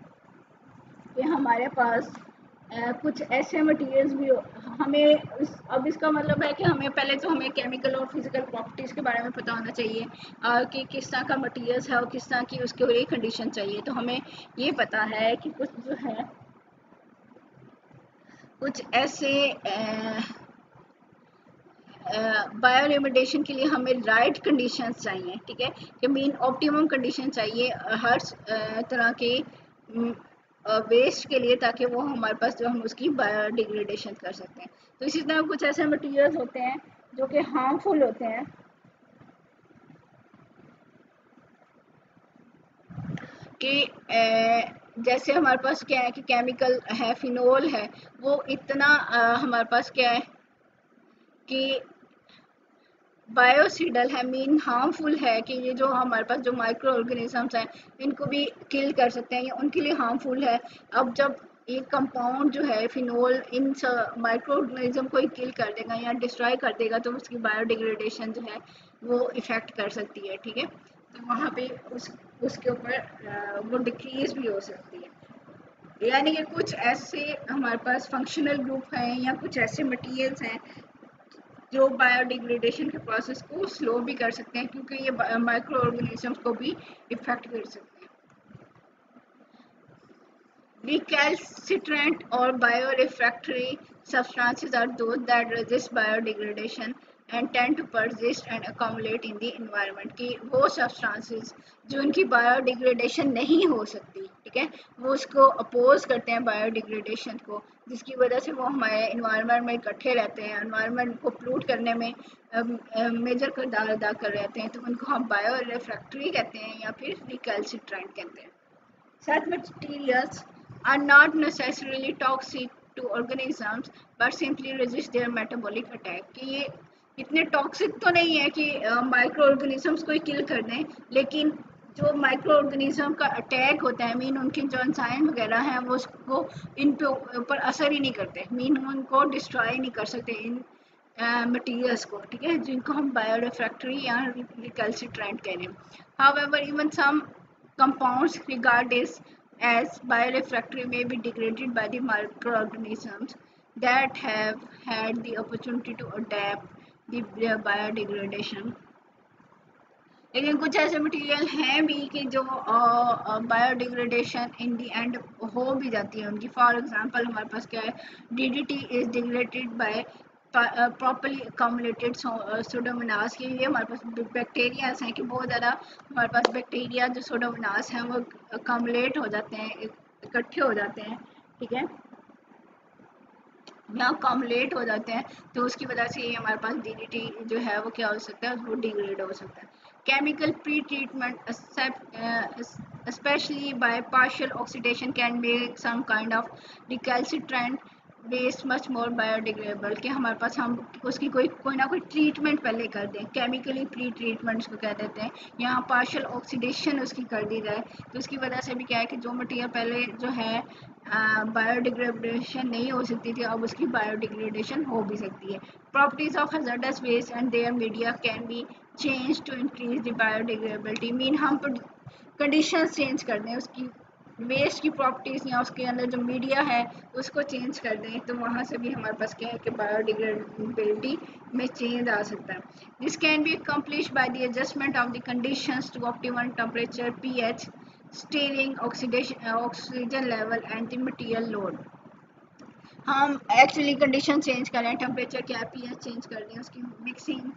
कि हमारे पास कुछ ऐसे मटेरियल्स भी हमें अब इसका मतलब है कि हमें पहले तो हमें केमिकल और फिजिकल प्रॉपर्टीज़ के बारे में पता होना चाहिए कि किस तरह का मटेरियल्स है और किस तरह की उसके लिए कंडीशन चाहिए। तो हमें ये पता है कि कुछ जो है कुछ ऐसे बायो रिमेडिएशन के लिए हमें राइट कंडीशंस चाहिए, ठीक है, कि मीन ऑप्टिमम कंडीशन चाहिए हर तरह के वेस्ट के लिए, ताकि वो हमारे पास जो हम उसकी बायोडिग्रेडेशन कर सकते हैं। तो इसी तरह कुछ ऐसे मटेरियल्स होते हैं जो कि हार्मफुल होते हैं, कि जैसे हमारे पास क्या है कि केमिकल है, फिनोल है, वो इतना हमारे पास क्या है कि बायोसिडल है, मीन हार्मफुल है, कि ये जो हमारे पास जो माइक्रो ऑर्गेनिजम्स हैं इनको भी किल कर सकते हैं, या उनके लिए हार्मफुल है। अब जब ये कंपाउंड जो है फिनोल इन माइक्रो ऑर्गेनिज्म को ही किल कर देगा या डिस्ट्रॉय कर देगा, तो उसकी बायोडिग्रेडेशन जो है वो इफ़ेक्ट कर सकती है, ठीक है। तो वहाँ पे उसके ऊपर वो डिक्रीज भी हो सकती है। यानी कि कुछ ऐसे हमारे पास फंक्शनल ग्रुप हैं या कुछ ऐसे मटेरियल्स हैं जो बायोडिग्रेडेशन के प्रोसेस को स्लो भी कर सकते हैं, क्योंकि ये माइक्रो ऑर्गेनिजम्स को भी इफेक्ट कर सकते हैं। Recalcitrant or biorefractory substances are those that resist biodegradation and tend to persist and accumulate in the environment। कि वो substances जो उनकी बायोडिग्रेडेशन नहीं हो सकती, ठीक है, वो उसको अपोज करते हैं बायोडिग्रेडेशन को, जिसकी वजह से वो हमारे इन्वायरमेंट में इकट्ठे रहते हैं, इन्वायरमेंट को पोल्यूट करने में मेजर किरदार अदा कर रहे हैं। तो उनको हम बायोरिफ्रैक्टरी कहते हैं या फिर रिकैल्सिट्रेंट कहते हैं। Such materials are not necessarily toxic to organisms but simply resist their metabolic attack। कि ये इतने टॉक्सिक तो नहीं है कि माइक्रो ऑर्गेनिजम्स को ही किल कर दें, लेकिन जो माइक्रो ऑर्गेनिज्म का अटैक होता है, मीन उनके जो एंजाइम वगैरह हैं वो उसको इन पे ऊपर असर ही नहीं करते, मीन उनको डिस्ट्रॉय नहीं कर सकते इन मटीरियल्स को, ठीक है, जिनको हम बायोरिफ्रैक्टरी या रिकैल्सिट्रेंट कह रहे हैं। However, even some compounds regarded as biorefractory may be degraded by the microorganisms that have had the opportunity to adapt the biodegradation। लेकिन कुछ ऐसे मटेरियल हैं भी कि जो बायोडिग्रेडेशन इन दी एंड हो भी जाती है उनकी। फॉर एग्जांपल हमारे पास क्या है, DDT is degraded by properly accommodated Pseudomonas. की ये हमारे पास बैक्टीरियाज हैं कि बहुत ज़्यादा हमारे पास बैक्टीरिया जो सुडोमोनास हैं वो अकोमोडेट हो जाते हैं, इकट्ठे हो जाते हैं, ठीक है, या अकोमोडेट हो जाते हैं, तो उसकी वजह से ये हमारे पास डीडीटी जो है वो क्या हो सकता है, वो डिग्रेड हो सकता है। Chemical pre treatment especially by partial oxidation can make some kind of recalcitrant waste much more biodegradable। कि हमारे पास हम उसकी कोई ना कोई ट्रीटमेंट पहले कर दें, केमिकली प्री ट्रीटमेंट उसको कह देते हैं, यहाँ पार्शियल ऑक्सीडेशन उसकी कर दी जाए, तो उसकी वजह से भी क्या है कि जो मटीरियल पहले जो है बायोडिग्रेडेशन नहीं हो सकती थी, अब उसकी बायोडिग्रेडेशन हो भी सकती है। Properties of hazardous waste and their media can be change to increase the biodegradability. Mean हम कंडीशन चेंज कर दें, उसकी वेस्ट की प्रॉपर्टीज़ या उसके अंदर जो मीडिया है उसको चेंज कर दें, तो वहाँ से भी हमारे पास क्या है कि बायोडिग्रेडेबिलिटी में चेंज आ सकता है। This can be accomplish by the adjustment of the conditions to optimal temperature, pH, stirring oxygen level and the material load. हम एक्चुअली कंडीशन चेंज करें, टेम्परेचर क्या है, pH चेंज कर दें, उसकी मिक्सिंग,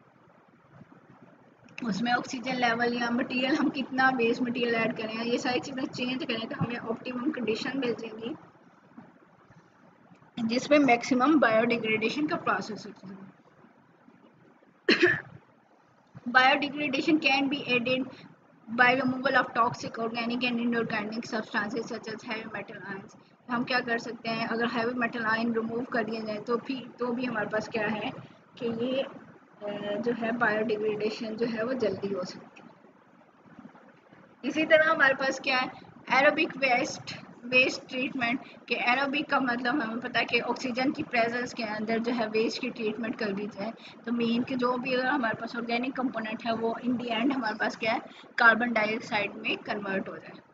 उसमें ऑक्सीजन लेवल या मटेरियल हम कितना वेस्ट मटेरियल ऐड करें, ये सारी चीज़ें चेंज करें, तो हमें ऑप्टिमम कंडीशन मिल जाएंगी जिसमें मैक्सिमम बायोडिग्रेडेशन का प्रोसेस होता है। Biodegradation can be aided by removal of toxic organic and inorganic substances such as heavy metal ions। हम क्या कर सकते हैं, अगर हैवी मेटल आयन रिमूव कर दिया जाए तो भी हमारे पास क्या है कि ये जो है बायोडिग्रेडेशन जो है वो जल्दी हो सकती है। इसी तरह हमारे पास क्या है, एरोबिक वेस्ट ट्रीटमेंट। के एरोबिक का मतलब हमें पता है कि ऑक्सीजन की प्रेजेंस के अंदर जो है वेस्ट की ट्रीटमेंट कर दी जाए, तो मीन कि जो भी अगर हमारे पास ऑर्गेनिक कंपोनेंट है वो इन दी एंड हमारे पास क्या है, कार्बन डाइऑक्साइड में कन्वर्ट हो जाए।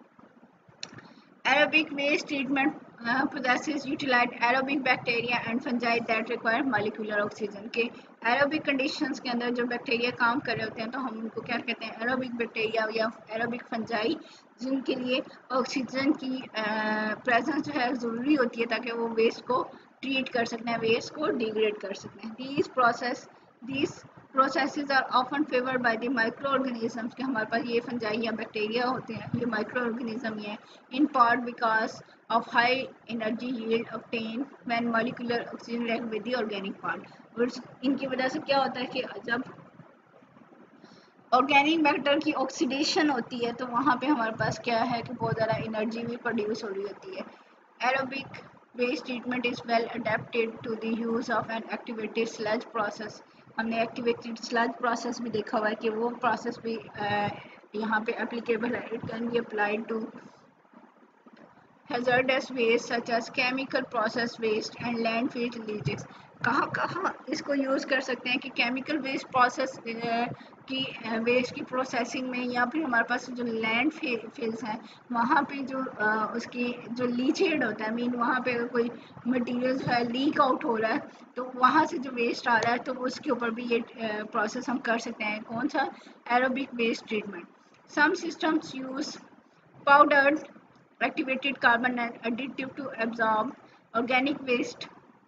Aerobic waste treatment possesses utilized aerobic bacteria and fungi that require molecular oxygen। के aerobic conditions के अंदर जो बैक्टीरिया काम कर रहे होते हैं, तो हम उनको क्या कहते हैं, aerobic बैक्टीरिया या aerobic fungi, जिनके लिए ऑक्सीजन की प्रेजेंस जो है ज़रूरी होती है ताकि वो वेस्ट को ट्रीट कर सकते हैं, वेस्ट को डिग्रेड कर सकते हैं। These processes are often favoured by the micro organisms, के हमारे पास ये फंजाई या बैक्टीरिया होते हैं, ये माइक्रो ऑर्गेनिज्म ही है, in part because of high energy yield obtain when molecular oxygen react with the organic part. और इनकी वजह से क्या होता है कि जब ऑर्गेनिक मैटर की ऑक्सीडेशन होती है तो वहाँ पे हमारे पास क्या है कि बहुत ज़्यादा एनर्जी भी प्रोड्यूस हो रही होती है। Aerobic waste treatment is well adapted to the use of an activated sludge process. हमने एक्टिवेटेड स्लज प्रोसेस भी देखा हुआ है कि वो प्रोसेस भी यहाँ पे एप्लीकेबल है। It can be applied to hazardous waste such as chemical process waste and landfill releases। कहाँ कहाँ इसको यूज़ कर सकते हैं कि केमिकल वेस्ट प्रोसेस की वेस्ट की प्रोसेसिंग में, या फिर हमारे पास जो लैंड फिल्स हैं वहाँ पे जो उसकी जो लीचेड होता है, मीन वहाँ पे अगर कोई मटेरियल जो है लीक आउट हो रहा है तो वहाँ से जो वेस्ट आ रहा है तो उसके ऊपर भी ये प्रोसेस हम कर सकते हैं। कौन सा? Aerobic waste treatment. Some systems use powdered activated carbon and additive to absorb organic waste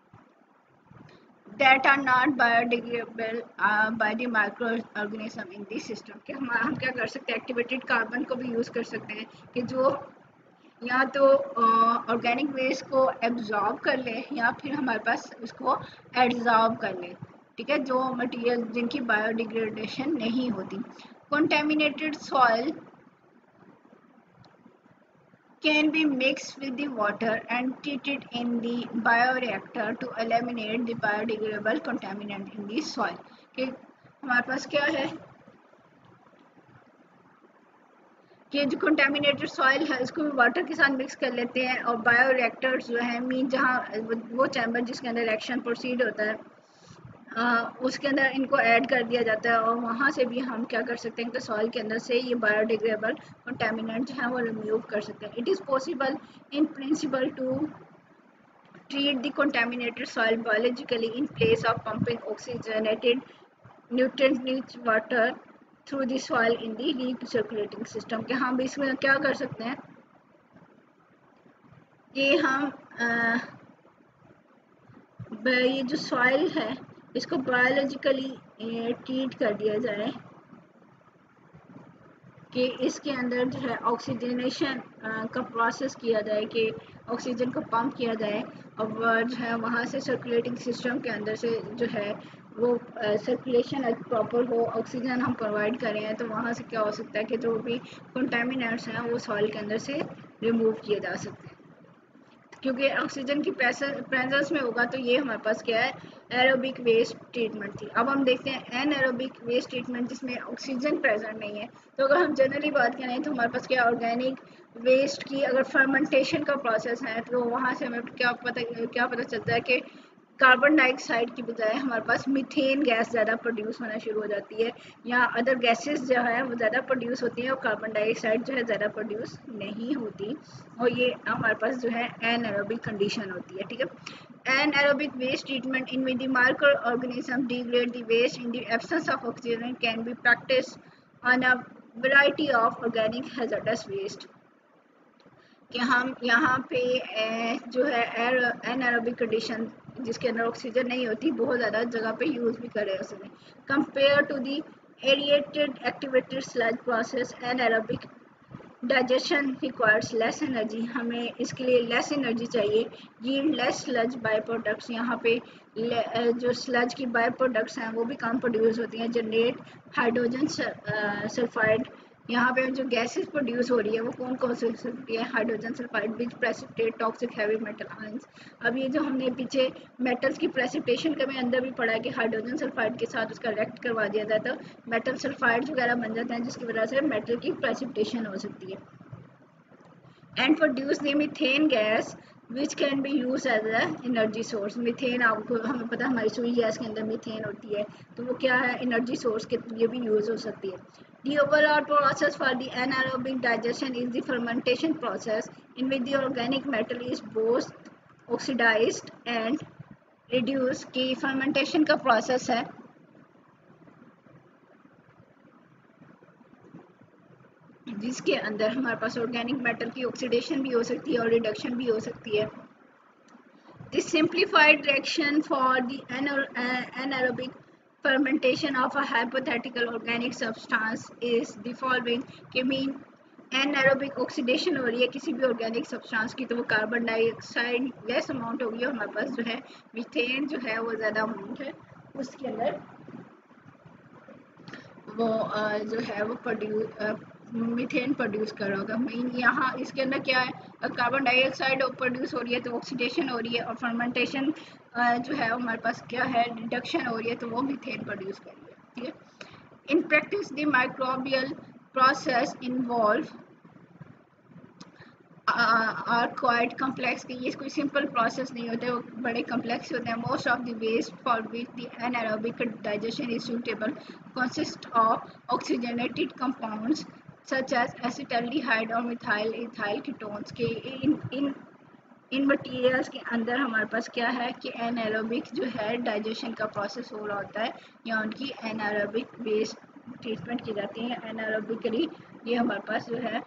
that are not biodegradable by the microorganism in the system। कि हम क्या कर सकते हैं, एक्टिवेटेड कार्बन को भी यूज़ कर सकते हैं कि जो या तो ऑर्गेनिक वेस्ट को एब्जॉर्ब कर ले या फिर हमारे पास उसको एड्जॉर्ब कर ले, ठीक है, जो मटेरियल जिनकी बायोडिग्रेडेशन नहीं होती। Contaminated soil can be mixed with the water and treated in the bioreactor to eliminate the biodegradable contaminant in the soil। कि हमारे पास क्या है कि जो कंटेमिनेटेड सॉइल है उसको भी वाटर के साथ मिक्स कर लेते हैं, और बायोरिएक्टर्स जो है मीन जहाँ वो चैम्बर जिसके अंदर रिएक्शन प्रोसीड होता है उसके अंदर इनको ऐड कर दिया जाता है, और वहाँ से भी हम क्या कर सकते हैं कि सॉइल के अंदर से ये बायोडिग्रेडेबल कंटेमिनेंट जो है वो रिमूव कर सकते हैं। It is possible in principle to treat the contaminated soil biologically in place of pumping oxygenated nutrient-rich water through the soil in the recirculating system। कि हम इसमें क्या कर सकते हैं कि हम ये जो सॉइल है इसको बायोलॉजिकली ट्रीट कर दिया जाए कि इसके अंदर जो है ऑक्सीजनेशन का प्रोसेस किया जाए, कि ऑक्सीजन को पंप किया जाए और जो है वहाँ से सर्कुलेटिंग सिस्टम के अंदर से जो है वो सर्कुलेशन प्रॉपर हो, ऑक्सीजन हम प्रोवाइड करें तो वहाँ से क्या हो सकता है कि जो भी कंटेमिनेंट्स हैं वो सॉइल के अंदर से रिमूव किए जा सकते हैं, क्योंकि ऑक्सीजन की प्रेजेंस में होगा। तो ये हमारे पास क्या है, एरोबिक वेस्ट ट्रीटमेंट थी। अब हम देखते हैं एनएरोबिक वेस्ट ट्रीटमेंट जिसमें ऑक्सीजन प्रेजेंट नहीं है। तो अगर हम जनरली बात करें तो हमारे पास क्या ऑर्गेनिक वेस्ट की अगर फर्मेंटेशन का प्रोसेस है तो वहाँ से हमें क्या पता चलता है कि कार्बन डाइऑक्साइड की बजाय हमारे पास मीथेन गैस ज़्यादा प्रोड्यूस होना शुरू हो जाती है, या अदर गैसेस जो है वो ज़्यादा प्रोड्यूस होती हैं और कार्बन डाइऑक्साइड जो है ज़्यादा प्रोड्यूस नहीं होती, और ये हमारे पास जो है एनएरोबिक कंडीशन होती है, ठीक है। Anaerobic waste treatment in which the micro organism degrade the waste in the absence of oxygen can be practice on a variety of organic hazardous waste. कि हम यहाँ पे जो है एनएरोबिक कंडीशन जिसके अंदर ऑक्सीजन नहीं होती बहुत ज़्यादा जगह पे यूज़ भी कर रहे हैं उसमें, compare to the aerated activated sludge process anaerobic digestion requires less energy. हमें इसके लिए लेस एनर्जी चाहिए, yield less sludge by products. यहाँ पे जो स्लज की बाय प्रोडक्ट्स हैं वो भी कम प्रोड्यूस होती हैं, जनरेट हाइड्रोजन सल्फाइड। यहाँ पे जो गैसेस प्रोड्यूस हो रही है वो कौन कौन सी होती है, hydrogen sulphide which precipitate toxic heavy metal ions. अब ये जो हमने पीछे मेटल्स की प्रेसिपिटेशन के में अंदर भी पढ़ा है कि हाइड्रोजन सल्फाइड के साथ उसका रिएक्ट करवा दिया जाता है तो मेटल सल्फाइड वगैरह बन जाते हैं जिसकी वजह से मेटल की प्रेसिपिटेशन हो सकती है। And produce the methane gas which can be use as a energy source. Methane आपको हमें पता है हमारी सुई गैस के अंदर मीथेन होती है तो वो क्या है, एनर्जी सोर्स के लिए भी यूज हो सकती है। The overall process for the anaerobic digestion is the fermentation process in which the organic matter is both oxidized and reduced। की fermentation का process है जिसके अंदर हमारे पास ऑर्गेनिक मैटर की ऑक्सीडेशन भी हो सकती है और रिडक्शन भी हो सकती है। The simplified reaction for the anaerobic fermentation of a hypothetical organic substance is the following कि मीन एनएरोबिक ऑक्सीडेशन हो रही है किसी भी ऑर्गेनिक सब्सटेंस की तो वो कार्बन डाइऑक्साइड लेस अमाउंट होगी और हमारे पास जो है मीथेन जो है वो ज़्यादा अमाउंट है उसके अंदर वो जो है वो मीथेन प्रोड्यूस कर रहा होगा। मीन यहाँ इसके अंदर क्या है कार्बन डाइऑक्साइड प्रोड्यूस हो रही है तो ऑक्सीडेशन हो रही है और फर्मेंटेशन जो है हमारे पास क्या है रिडक्शन हो रही है तो वो मीथेन प्रोड्यूस कर रही है। ठीक है। In practice the microbial process involve are quite complex कि ये कोई सिंपल प्रोसेस नहीं होते वो बड़े कम्प्लेक्स होते हैं। Most of the waste for which the anaerobic digestion is suitable consist of oxygenated compounds such as acetaldehyde और मिथाइल इथाइल कीटोन्स के इन मटीरियल्स के अंदर हमारे पास क्या है कि एनारोबिक जो है डाइजेशन का प्रोसेस हो रहा होता है या उनकी एनारोबिक वेस्ट ट्रीटमेंट की जाती है। एनारोबिकली ये हमारे पास जो है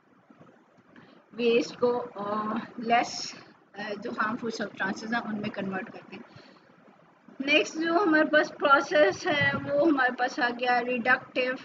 वेस्ट को लेस जो हार्मफुल सब्सटेंसेस हैं उनमें कन्वर्ट करते हैं। नेक्स्ट जो हमारे पास प्रोसेस है वो हमारे पास आ गया रिडक्टिव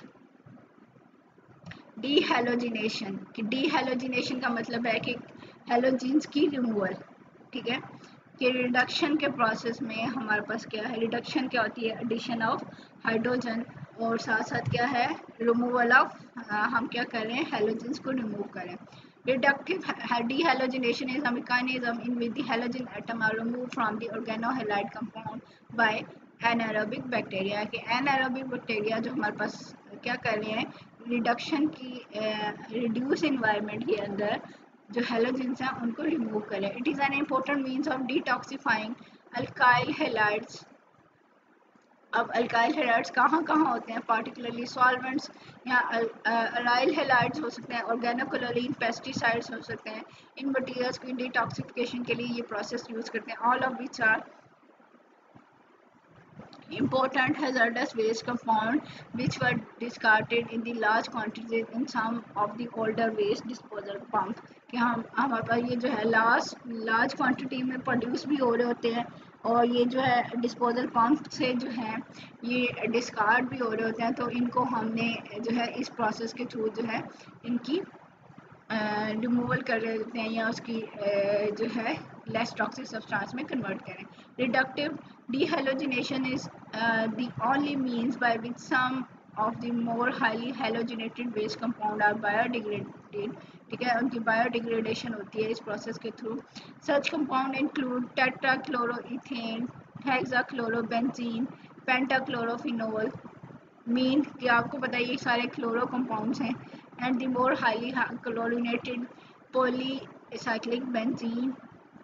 डीहैलोजिनेशन कि डीहैलोजिनेशन का मतलब है कि हैलोजेंस की रिमूवल। ठीक है कि रिडक्शन के प्रोसेस में हमारे पास क्या है रिडक्शन क्या होती है एडिशन ऑफ हाइड्रोजन और साथ साथ क्या है रिमूवल ऑफ हम क्या करें हैलोजेंस को रिमूव करें। Reductive dehalogenation is a mechanism in which the halogen atom are removed from the organohalide compound by anaerobic bacteria कि anaerobic bacteria जो हमारे पास क्या कर रहे हैं रिडक्शन की रिड्यूस इन्वायरमेंट के अंदर जो हेलोजेंस हैं उनको रिमूव करें। It is an important means of detoxifying alkyl halides. अब अल्काइल हैलाइड्स कहाँ कहाँ होते हैं पार्टिकुलरली सॉल्वेंट्स या अराइल हैलाइड्स हो सकते हैं ऑर्गेनोक्लोरीन पेस्टिसाइड्स हो सकते हैं। इन मटीरियल्स की डिटॉक्सिफिकेशन के लिए ये प्रोसेस यूज़ करते हैं। All of which are important hazardous waste compound which were discarded in the large quantities in some of the older waste disposal pump कि हम हमारे पास ये जो है लार्ज क्वांटिटी में प्रोड्यूस भी हो रहे होते हैं और ये जो है डिस्पोजल पंप से जो है ये डिस्कार्ड भी हो रहे होते हैं तो इनको हमने जो है इस प्रोसेस के थ्रू जो है इनकी रिमूवल कर रहे होते हैं या उसकी जो है लेस टॉक्सिक सब्सटेंस में कन्वर्ट करें। Reductive dehalogenation is the only means by which some of the more highly halogenated waste compound are biodegraded। ठीक है उनकी बायोडिग्रेडेशन होती है इस प्रोसेस के थ्रू। Such compound include tetrachloroethane hexachlorobenzene pentachlorophenol. Mean कि आपको पता है ये सारे क्लोरो कंपाउंड्स हैं and the more highly chlorinated polycyclic benzene.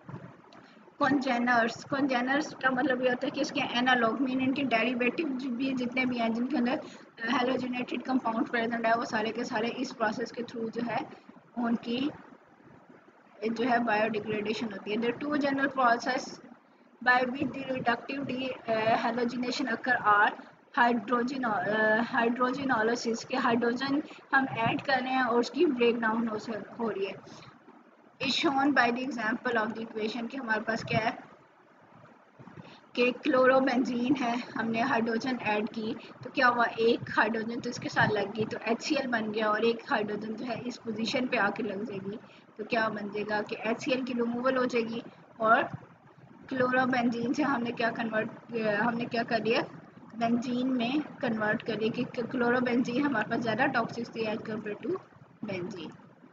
Congeners का मतलब ये होता है कि इसके एनालॉग मीन इनके डेरिवेटिव भी जितने भी हैं जिनके अंदर हेलोजिनेटेड कंपाउंड प्रेजेंट है वो सारे के सारे इस प्रोसेस के थ्रू जो है उनकी जो है बायोडिग्रेडेशन होती है। There two general process by which the reductive halogenation occur are hydrogenolysis के हाइड्रोजन हम ऐड कर रहे हैं और उसकी ब्रेक डाउन हो रही है। Is shown by the example of the equation कि हमारे पास क्या है कि क्लोरोबेंजीन है हमने हाइड्रोजन ऐड की तो क्या हुआ एक हाइड्रोजन तो इसके साथ लग गई तो HCl बन गया और एक हाइड्रोजन जो है इस पोजीशन पे आके लग जाएगी तो क्या बन जाएगा कि HCl की रिमूवल हो जाएगी और क्लोरोबेंजीन से हमने क्या कर दिया बेंजीन में कन्वर्ट कर दिया कि क्लोरोबेंजीन हमारे पास ज़्यादा टॉक्सिक थी एज कम्पेयर टू बेंजीन।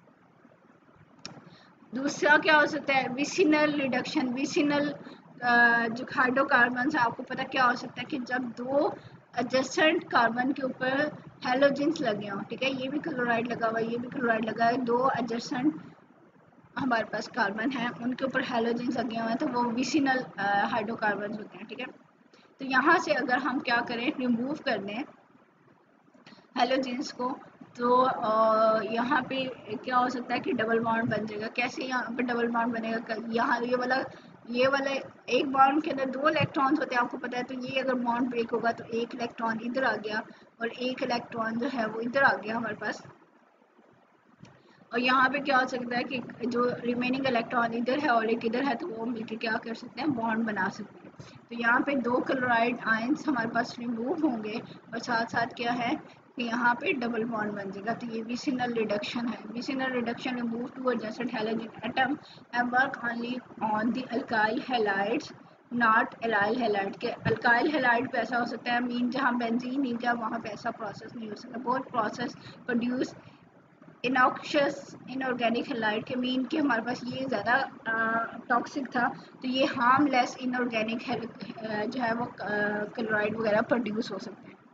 दूसरा क्या हो सकता है विसिनल रिडक्शन। विसिनल जो हाइड्रोकार्बन है आपको पता क्या हो सकता है कि जब दो एडजेसेंट कार्बन के ऊपर हेलोजेंस लगे हों। ठीक है ये भी क्लोराइड लगा हुआ है ये भी क्लोराइड लगा है दो एडजेसेंट हमारे पास कार्बन है उनके ऊपर हेलोजेंस लगे हुए हैं तो वो विसिनल हाइड्रोकार्बन होते हैं। ठीक है तो यहाँ से अगर हम क्या करें रिमूव कर दें हेलोजेंस को तो यहाँ पे क्या हो सकता है कि डबल बॉन्ड बन जाएगा। कैसे यहाँ पे डबल बॉन्ड बनेगा यहाँ ये वाला एक बॉन्ड के अंदर दो इलेक्ट्रॉन्स होते हैं आपको पता है तो ये अगर बॉन्ड ब्रेक होगा तो एक इलेक्ट्रॉन इधर आ गया और एक इलेक्ट्रॉन जो है वो इधर आ गया हमारे पास। और यहाँ पे क्या हो सकता है कि जो रिमेनिंग इलेक्ट्रॉन इधर है और एक इधर है, तो वो मिलकर क्या कर सकते हैं, बॉन्ड बना सकते हैं। तो यहाँ पे दो क्लोराइड आयंस हमारे पास रिमूव होंगे और साथ साथ क्या है कि यहाँ पे डबल बॉन्ड बन जाएगा। तो ये विसिनल रिडक्शन है। Vicinal reduction remove two adjacent halogen atom and work only on the alkyl halides not allyl halide. के अल्काइल हैलाइड पे ऐसा हो सकता है, मीन जहाँ बेंजीन नहीं गया वहाँ पे ऐसा प्रोसेस नहीं हो सकता। Both process produce innocuous inorganic halide के मीन के हमारे पास ये ज़्यादा टॉक्सिक था, तो ये हार्मलेस इनऑर्गेनिक जो है वो क्लोराइड वगैरह प्रोड्यूस हो सकते हैं।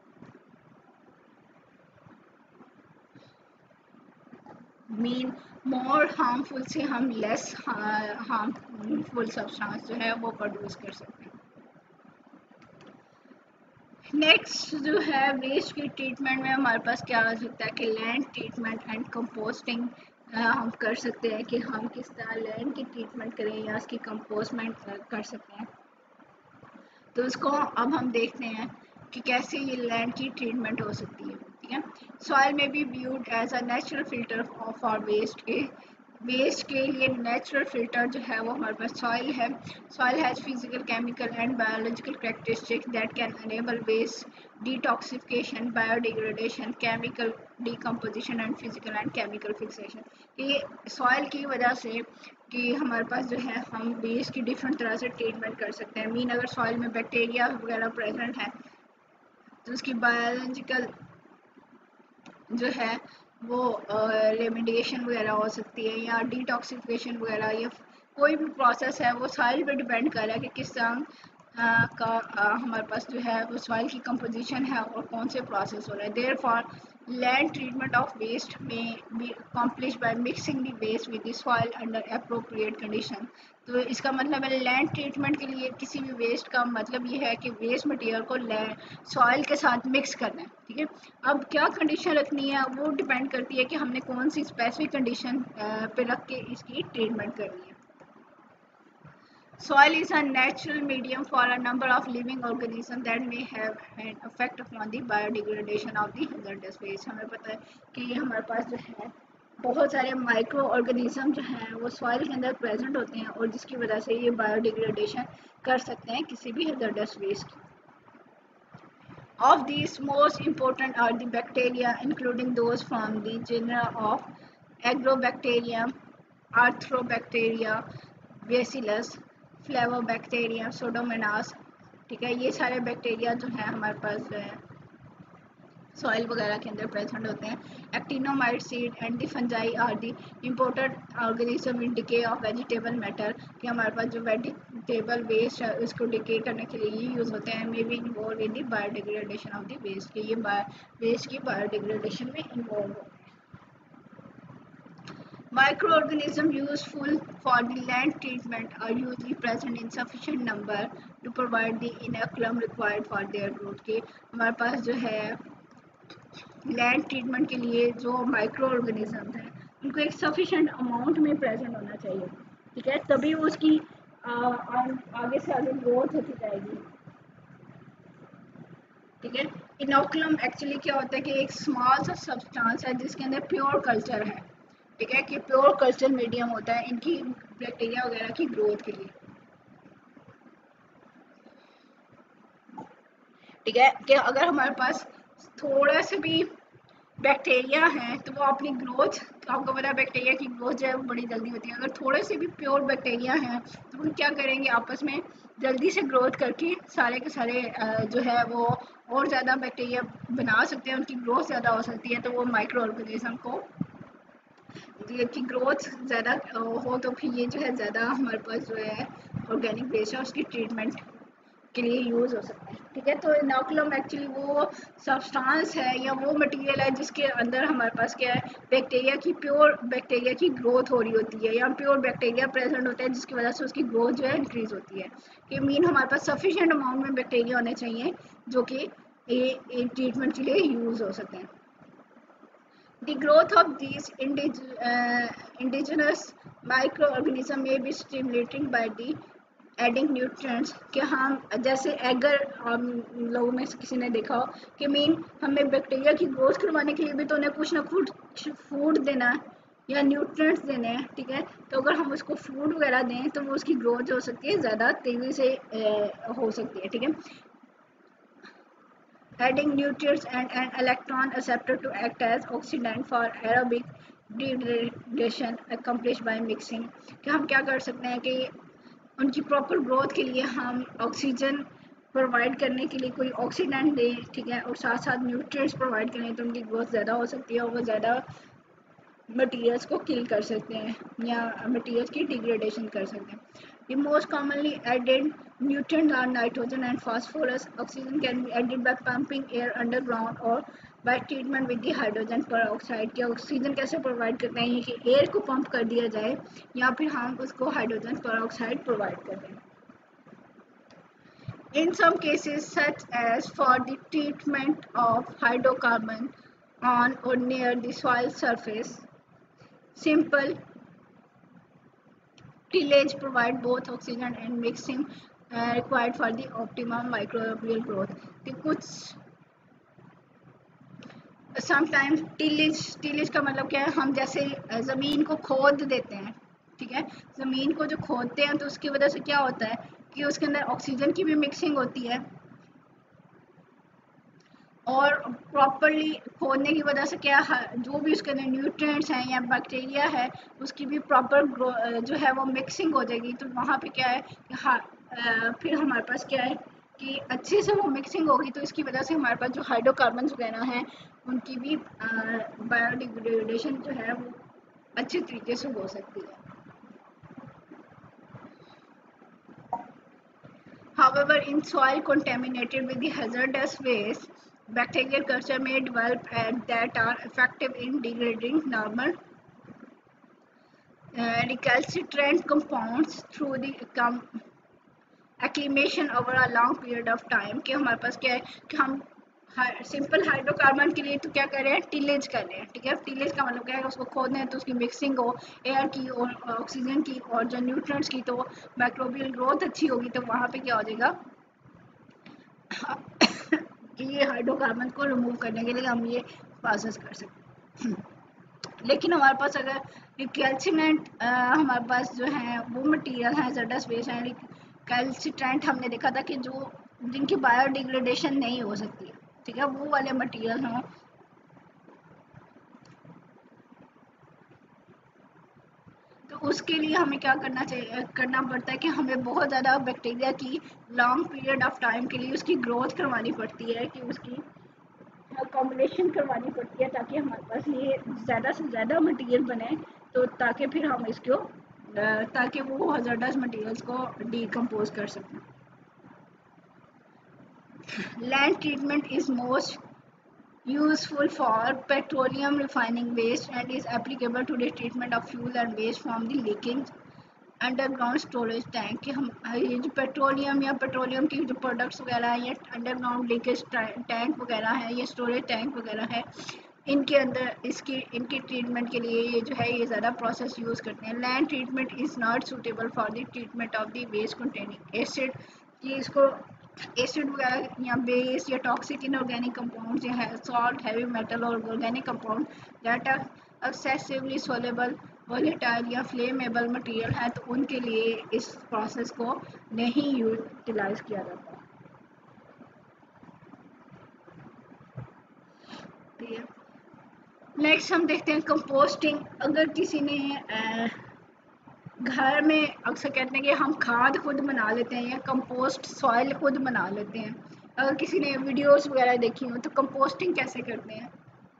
मीन मोर हार्मफुल से हम लेस हार्मफुल सब्सटेंस जो है वो प्रोड्यूस कर सकते हैं। नेक्स्ट जो है वेस्ट की ट्रीटमेंट में हमारे पास क्या आ सकता है कि लैंड ट्रीटमेंट एंड कंपोस्टिंग हम कर सकते हैं कि हम किस तरह लैंड की ट्रीटमेंट करें या उसकी कंपोस्टमेंट कर सकते हैं। तो इसको अब हम देखते हैं कि कैसे ये लैंड की ट्रीटमेंट हो सकती है। ठीक है, सॉइल में be viewed as a natural filter for waste के लिए नेचुरल फिल्टर जो है वो हमारे पास सॉइल है। Soil has physical chemical and biological characteristics that can enable waste detoxification biodegradation chemical decomposition and physical and chemical fixation. ये soil की वजह से कि हमारे पास जो है हम वेस्ट की डिफरेंट तरह से ट्रीटमेंट कर सकते हैं। मीन अगर सॉइल में बैक्टीरिया वगैरह प्रेजेंट है तो उसकी बायोलॉजिकल जो है वो रेमिडिएशन वगैरह हो सकती है या डिटॉक्सिफिकेशन वगैरह, या कोई भी प्रोसेस है वो सॉइल पे डिपेंड कर रहा है कि किस तरह हमारे पास जो है वो सॉइल की कंपोजिशन है और कौन से प्रोसेस हो रहे हैं। Therefore land treatment of waste may be accomplish by mixing the waste with the soil under appropriate condition. तो इसका मतलब है लैंड ट्रीटमेंट के लिए किसी भी वेस्ट का मतलब ये है कि वेस्ट मटेरियल को सॉइल के साथ मिक्स करना है। ठीक है, अब क्या कंडीशन रखनी है वो डिपेंड करती है कि हमने कौन सी स्पेसिफिक कंडीशन पे रख के इसकी ट्रीटमेंट करनी है। Soil is a natural medium for a number of living organisms that may have an effect upon the biodegradation of the hazardous waste। हमें पता है कि हमारे पास जो है बहुत सारे माइक्रो ऑर्गेनिज्म जो हैं वो सॉइल के अंदर प्रेजेंट होते हैं और जिसकी वजह से ये बायोडिग्रेडेशन कर सकते हैं किसी भी hazardous waste की। Of these, most important are the bacteria, including those from the genera of Agrobacterium, Arthrobacteria, Bacillus, Flavobacterium, Pseudomonas। ठीक है, ये सारे बैक्टीरिया जो हैं हमारे पास जो है सॉइल वगैरह के अंदर प्रेजेंट होते हैं। Actinomycetes and the fungi are the imported organism in decay of vegetable matter, कि हमारे पास जो वेजिटेबल वेस्ट है उसको डिके करने के लिए ये यूज़ होते हैं। May be involve in the biodegradation of the waste, कि ये वेस्ट की बायोडिग्रेडेशन में इन्वॉल्व होते हैं। Microorganisms useful for the land treatment are usually present in sufficient number to provide the inoculum required for their growth। के हमारे पास जो है लैंड ट्रीटमेंट के लिए जो माइक्रो ऑर्गेनिज्म हैं उनको एक सफिशेंट अमाउंट में प्रेजेंट होना चाहिए। ठीक है, तभी वो उसकी आगे से आगे ग्रोथ होती जाएगी। ठीक है, इनोकुलम एक्चुअली क्या होता है कि एक स्मॉल सा सब्सटेंस है जिसके अंदर प्योर कल्चर है। ठीक है, कि प्योर कल्चर मीडियम होता है इनकी बैक्टीरिया वगैरह की ग्रोथ के लिए। ठीक है, कि अगर हमारे पास थोड़ा से भी बैक्टीरिया हैं तो वो अपनी ग्रोथ, आपको पता है बैक्टीरिया की ग्रोथ जो है वो बड़ी जल्दी होती है। अगर थोड़े से भी प्योर बैक्टीरिया हैं तो वो क्या करेंगे, आपस में जल्दी से ग्रोथ करके सारे के सारे जो है वो और ज़्यादा बैक्टीरिया बना सकते हैं, उनकी ग्रोथ ज़्यादा हो सकती है। तो वो माइक्रो ऑर्गेनिज्म को की ग्रोथ ज़्यादा हो तो फिर ये जो है ज़्यादा हमारे पास जो है ऑर्गेनिक वेस्ट है उसकी ट्रीटमेंट के लिए यूज़ हो सकता है। ठीक है, तो इनोकुलम एक्चुअली वो सब्सटेंस है या वो मटेरियल है जिसके अंदर हमारे पास क्या है, बैक्टीरिया की प्योर बैक्टीरिया की ग्रोथ हो रही होती है या प्योर बैक्टीरिया प्रेजेंट होता है जिसकी वजह से उसकी ग्रोथ जो है इंक्रीज होती है। कि मीन हमारे पास सफिशिएंट अमाउंट में बैक्टीरिया होने चाहिए जो कि ये ट्रीटमेंट के लिए यूज़ हो सकते हैं। The growth of these indigenous microorganisms may be stimulated by the adding nutrients. कि हम जैसे अगर हम लोगों में से किसी ने देखा हो कि मीन हमें बैक्टीरिया की ग्रोथ करवाने के लिए भी तो उन्हें कुछ ना कुछ फूड देना है या न्यूट्रिएंट्स देने हैं, ठीक है, तो अगर हम उसको फूड वगैरह दें तो वो उसकी ग्रोथ हो सकती है, ज़्यादा तेज़ी से हो सकती है, ठीक है। Adding nutrients and an electron acceptor to act as oxidant for aerobic degradation accomplished by mixing। कि हम क्या कर सकते हैं कि उनकी प्रॉपर ग्रोथ के लिए हम ऑक्सीजन प्रोवाइड करने के लिए कोई ऑक्सीडेंट दें, ठीक है, और साथ साथ न्यूट्रिएंट्स प्रोवाइड करें तो उनकी ग्रोथ ज़्यादा हो सकती है और वो ज़्यादा मटीरियल्स को किल कर सकते हैं या मटीरियल्स की डिग्रेडेशन कर सकते हैं। The most commonly added nutrients are nitrogen and phosphorus. Oxygen can be added by pumping air underground or by treatment with the hydrogen peroxide। कि ऑक्सीजन कैसे प्रोवाइड करते हैं, ये कि एयर को पंप कर दिया जाए या फिर हम उसको हाइड्रोजन पेरोक्साइड प्रोवाइड कर दें। In some cases, such as for the treatment of hydrocarbon on or near the soil surface, simple tillage provide both oxygen and mixing required for the optimum microbial growth। कि कुछ sometimes tillage का मतलब क्या है, हम जैसे ज़मीन को खोद देते हैं, ठीक है, ज़मीन को जो खोदते हैं तो उसकी वजह से क्या होता है कि उसके अंदर ऑक्सीजन की भी मिक्सिंग होती है और प्रॉपरली खोदने की वजह से क्या जो भी उसके अंदर न्यूट्रिएंट्स हैं या बैक्टीरिया है उसकी भी प्रॉपर जो है वो मिक्सिंग हो जाएगी। तो वहाँ पे क्या है कि फिर हमारे पास क्या है कि अच्छे से वो मिक्सिंग होगी तो इसकी वजह से हमारे पास जो हाइड्रोकार्बन वगैरह हैं उनकी भी बायोडिग्रेडेशन जो है वो अच्छे तरीके से हो सकती है। However, in soil contaminated with the hazardous waste, bacterial culture may develop that are effective in degrading normal recalcitrant compounds through the acclimation over a long period of time। कि हमारे पास क्या है कि हम सिंपल हाइड्रोकार्बन के लिए तो क्या कर रहे हैं, टिलेज कर रहे हैं, ठीक है। टिलेज का मतलब क्या है, उसको खोदना है तो उसकी मिक्सिंग हो एयर की और ऑक्सीजन की और जो न्यूट्रिएंट्स की, तो माइक्रोबियल ग्रोथ अच्छी होगी तो वहाँ पे क्या हो जाएगा कि ये हाइड्रोकार्बन को रिमूव करने के लिए हम ये प्रोसेस कर सकते हैं। लेकिन हमारे पास अगर कैल्शिनेंट हमारे पास जो है वो मटेरियल है ज़डस बेस है, कैल्सिट्रेंट हमने देखा था कि जो जिनकी बायोडिग्रेडेशन नहीं हो सकती है, ठीक है, वो वाले मटेरियल हों तो उसके लिए हमें क्या करना पड़ता है कि हमें बहुत ज़्यादा बैक्टीरिया की लॉन्ग पीरियड ऑफ टाइम के लिए उसकी ग्रोथ करवानी पड़ती है, कि उसकी कॉम्बिनेशन करवानी पड़ती है ताकि हमारे पास ये ज़्यादा से ज़्यादा मटेरियल बने, तो ताकि फिर हम इसको ताकि वो हज़ार्डस मटेरियल्स को डिकम्पोज कर सकें। Land treatment is most useful for petroleum refining waste and is applicable to the treatment of fuel and waste from the leaking underground storage tank. कि हम ये जो पेट्रोलियम या पेट्रोलियम की जो प्रोडक्ट्स वगैरह हैं या अंडरग्राउंड लीकेज टैंक वगैरह है, ये स्टोरेज टैंक वगैरह है, इनके अंदर इनके ट्रीटमेंट के लिए ये जो है ये ज़्यादा प्रोसेस यूज़ करते हैं। Land treatment is not suitable for the treatment of the waste containing acid. कि इसको एसिड वगैरह या बेस या टॉक्सिक इनऑर्गेनिक कंपाउंड या सॉल्ट हैवी मेटल और organic compound that are excessively soluble volatile या फ्लेमेबल मटेरियल है तो उनके लिए इस प्रोसेस को नहीं यूटिलाइज किया जाता। नेक्स्ट हम देखते हैं कंपोस्टिंग। अगर किसी ने घर में अक्सर कहते हैं कि हम खाद खुद बना लेते हैं या कंपोस्ट सॉइल खुद बना लेते हैं। अगर किसी ने वीडियोस वगैरह देखी हो तो कंपोस्टिंग कैसे करते हैं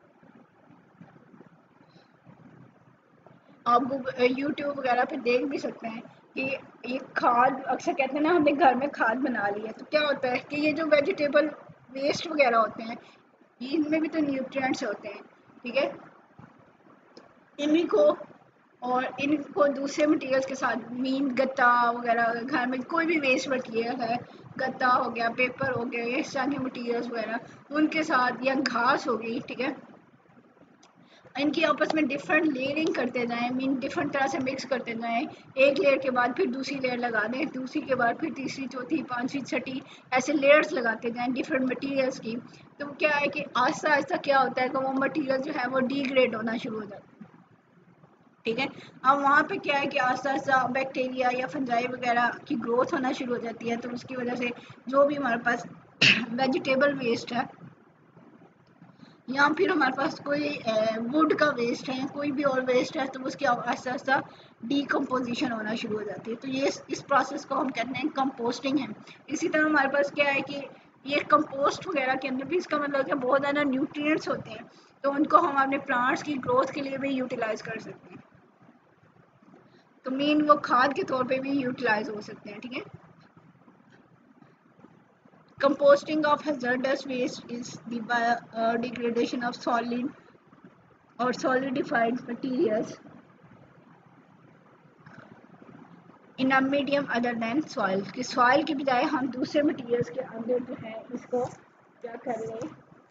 आप यूट्यूब वगैरह पे देख भी सकते हैं कि ये खाद अक्सर कहते हैं ना हमने घर में खाद बना ली है। तो क्या होता है कि ये जो वेजिटेबल वेस्ट वगैरह होते हैं इनमें भी तो न्यूट्रिएंट्स होते हैं, ठीक है, इन्हीं को और इनको दूसरे मटेरियल्स के साथ मीन गत्ता वगैरह घर में कोई भी वेस्ट मटेरियल है, गत्ता हो गया, पेपर हो गया, इस तरह के मटेरियल्स वगैरह उनके साथ या घास हो गई, ठीक है, इनकी आपस में डिफरेंट लेयरिंग करते जाएं, मीन डिफरेंट तरह से मिक्स करते जाएं। एक लेयर के बाद फिर दूसरी लेयर लगा दें, दूसरी के बाद फिर तीसरी, चौथी, पांचवी, छठी, ऐसे लेयर्स लगाते जाएं डिफरेंट मटेरियल्स की। तो क्या है कि आहिस्ता आहिस्ता क्या होता है कि वो मटेरियल जो है वो डिग्रेड होना शुरू हो जाता है। ठीक है। अब वहाँ पे क्या है कि आस्ता आस्ता बैक्टीरिया या फंजाई वगैरह की ग्रोथ होना शुरू हो जाती है, तो उसकी वजह से जो भी हमारे पास वेजिटेबल वेस्ट है या फिर हमारे पास कोई वुड का वेस्ट है, कोई भी और वेस्ट है, तो उसकी आस्ता आस्ता डीकम्पोजिशन होना शुरू हो जाती है। तो ये इस प्रोसेस को हम कहते हैं कंपोस्टिंग है। इसी तरह हमारे पास क्या है कि ये कंपोस्ट वगैरह के अंदर भी इसका मतलब कि बहुत ज़्यादा न्यूट्रिएंट्स होते हैं, तो उनको हम अपने प्लांट्स की ग्रोथ के लिए भी यूटिलाइज कर सकते हैं। तो मेन वो खाद के तौर पे भी यूटिलाइज हो सकते हैं। ठीक है। Composting of hazardous waste is the biodegradation of solid or solidified materials in a medium other than soil, कि सॉइल की बजाय हम दूसरे मटेरियल्स के अंदर जो है इसको क्या कर लें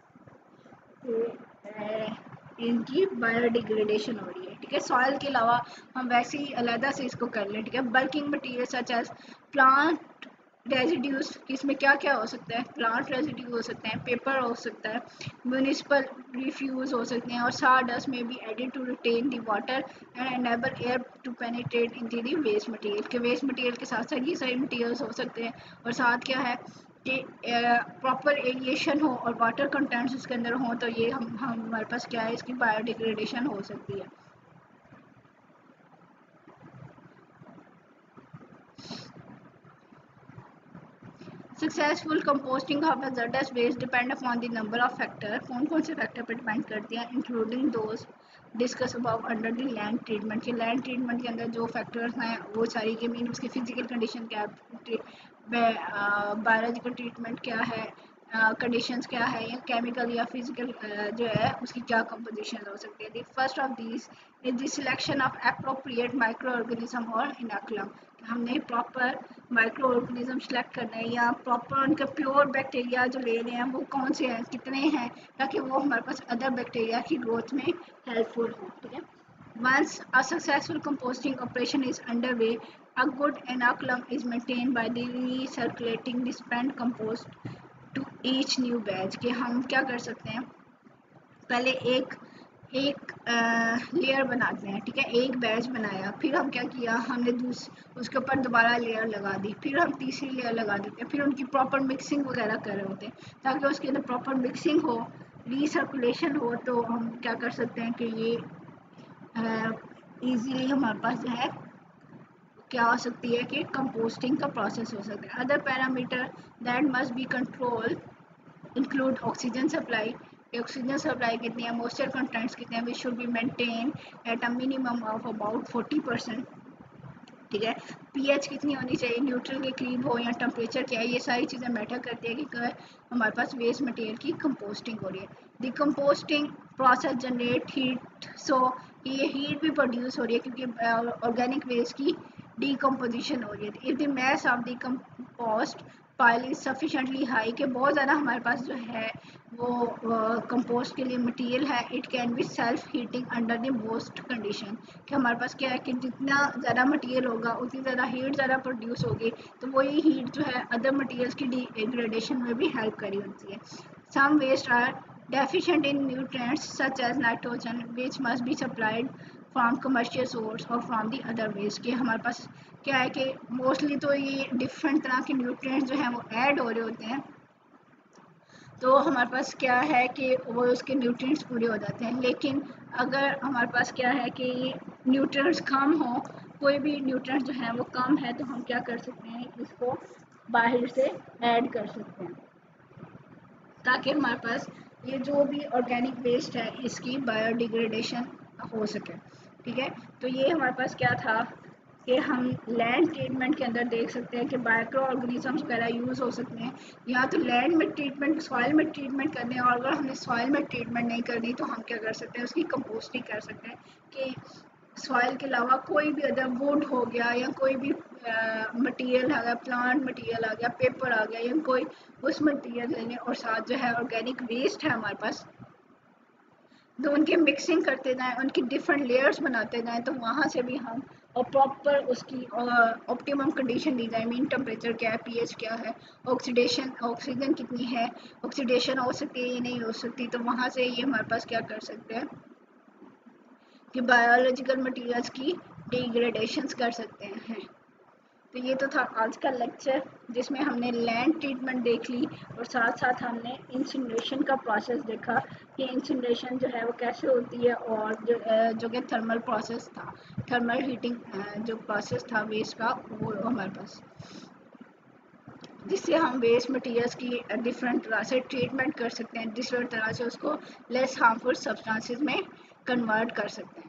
कि इनकी बायोडिग्रेडेशन हो रही है। ठीक है। सॉइल के अलावा हम वैसे ही अलहदा से इसको कर लें। ठीक है। Bulking material such as plant residues, इसमें क्या क्या हो सकता है, प्लांट रेजिड्यू हो सकते हैं, पेपर हो सकता है, म्यूनिसिपल रिफ्यूज हो सकते हैं, और sawdust may be added to retain the water and enable air to penetrate into the waste material, के वेस्ट मटेरियल के साथ साथ ये सारे मटेरियल्स हो सकते हैं, और साथ क्या है कि प्रॉपर एरिएशन हो और वाटर कंटेंट्स उसके अंदर हो, तो ये हम हमारे पास क्या है, इसकी बायोडिग्रेडेशन हो सकती है। Successful composting of hazardous waste depend upon the number of factor, कौन कौन से फैक्टर पर डिपेंड करते हैं, including those discuss about under the land treatment, के लैंड ट्रीटमेंट के अंदर जो फैक्टर्स हैं वो सारी के मीन उसकी फिजिकल कंडीशन क्या है, बायोलॉजिकल ट्रीटमेंट क्या है, कंडीशंस क्या है, या केमिकल या फिजिकल जो है उसकी क्या कंपोजिशन हो सकती है। The first of these is the selection of appropriate micro organism और इनोकुलम, हमने प्रॉपर माइक्रो ऑर्गेनिज्म सेलेक्ट करना है या प्रॉपर उनके प्योर बैक्टीरिया जो ले रहे हैं वो कौन से हैं, कितने हैं, ताकि वो हमारे पास अदर बैक्टीरिया की ग्रोथ में हेल्पफुल हो। ठीक है। Once a successful composting operation is underway, a good inoculum is maintained by the recirculating the spent compost to each new batch, कि हम क्या कर सकते हैं, पहले एक एक लेयर बनाते हैं। ठीक है। एक बैच बनाया, फिर हम क्या किया, हमने उसके ऊपर दोबारा लेयर लगा दी, फिर हम तीसरी लेयर लगा देते हैं, फिर उनकी प्रॉपर मिक्सिंग वगैरह कर रहे होते हैं ताकि उसके अंदर प्रॉपर मिक्सिंग हो, रीसर्कुलेशन हो, तो हम क्या कर सकते हैं कि ये इजीली हमारे पास जो है क्या हो सकती है कि कंपोस्टिंग का प्रोसेस हो सकता है। Other parameter that must be control include oxygen supply, oxygen supply कितनी है, मॉइस्चर कंटेंट्स कितने हैं, which should be maintain at a minimum of about 40%। ठीक है। पीएच कितनी होनी चाहिए, न्यूट्रल के करीब हो, या टेम्परेचर क्या है, ये सारी चीज़ें मैटर करती है कि हमारे पास वेस्ट मटेरियल की कंपोस्टिंग हो रही है। The composting process generate heat, so ये हीट भी प्रोड्यूस हो रही है क्योंकि ऑर्गेनिक वेस्ट की डीकम्पोजिशन हो रही है। If the mass of the compost pile is sufficiently high, के बहुत ज़्यादा हमारे पास जो है वो कंपोस्ट के लिए मटेरियल है, it can be self heating under the most condition, कि हमारे पास क्या है कि जितना ज़्यादा मटेरियल होगा उतनी ज़्यादा हीट ज़्यादा प्रोड्यूस होगी, तो वही हीट जो है अदर मटेरियल्स की डिग्रेडेशन में भी हेल्प करी होती है। Some waste are deficient in nutrients such as nitrogen which must be supplied from commercial source or from the other waste, के हमारे पास क्या है कि मोस्टली तो ये डिफरेंट तरह के न्यूट्रिएंट्स जो हैं वो ऐड हो रहे होते हैं, तो हमारे पास क्या है कि वो उसके न्यूट्रिएंट्स पूरे हो जाते हैं। लेकिन अगर हमारे पास क्या है कि न्यूट्रिएंट्स कम हो, कोई भी न्यूट्रिएंट्स जो हैं वो कम है, तो हम क्या कर सकते हैं, इसको बाहर से ऐड कर सकते हैं ताकि हमारे पास ये जो भी ऑर्गेनिक वेस्ट है इसकी बायोडिग्रेडेशन हो सके। ठीक है। तो ये हमारे पास क्या था कि हम लैंड ट्रीटमेंट के अंदर देख सकते हैं कि माइक्रो ऑर्गेनिजम्स वगैरह यूज़ हो सकते हैं, या तो लैंड में ट्रीटमेंट, सॉइल में ट्रीटमेंट करने हैं, और अगर हमने सॉइल में ट्रीटमेंट नहीं करनी तो हम क्या कर सकते हैं, उसकी कंपोस्टिंग कर सकते हैं, कि सॉइल के अलावा कोई भी अदर वुड हो गया या कोई भी मटेरियल आ गया, प्लांट मटेरियल आ गया, पेपर आ गया, या कोई उस मटेरियल लेने और साथ जो है ऑर्गेनिक वेस्ट है हमारे पास, तो उनकी मिक्सिंग करते जाएं, उनकी डिफरेंट लेयर्स बनाते जाएं, तो वहाँ से भी हम और प्रॉपर उसकी ऑप्टिमम कंडीशन दी जाए, मीन टेम्परेचर क्या है, पीएच क्या है, ऑक्सीडेशन ऑक्सीजन कितनी है, ऑक्सीडेशन हो सकती है या नहीं हो सकती, तो वहाँ से ये हमारे पास क्या कर सकते हैं कि बायोलॉजिकल मटेरियल्स की डिग्रेडेशंस कर सकते हैं। तो ये तो था आज का लेक्चर जिसमें हमने लैंड ट्रीटमेंट देख ली और साथ साथ हमने इंसिनरेशन का प्रोसेस देखा कि इंसिनरेशन जो है वो कैसे होती है, और जो कि थर्मल प्रोसेस था, थर्मल हीटिंग जो प्रोसेस था वेस्ट का, वो हमारे पास, जिससे हम वेस्ट मटेरियल्स की डिफरेंट तरह से ट्रीटमेंट कर सकते हैं, डिफरेंट तरह से उसको लेस हार्मफुल सब्सटेंसेस में कन्वर्ट कर सकते हैं।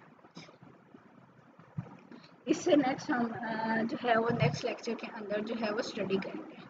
इससे नेक्स्ट हम जो है वो नेक्स्ट लेक्चर के अंदर जो है वो स्टडी करेंगे।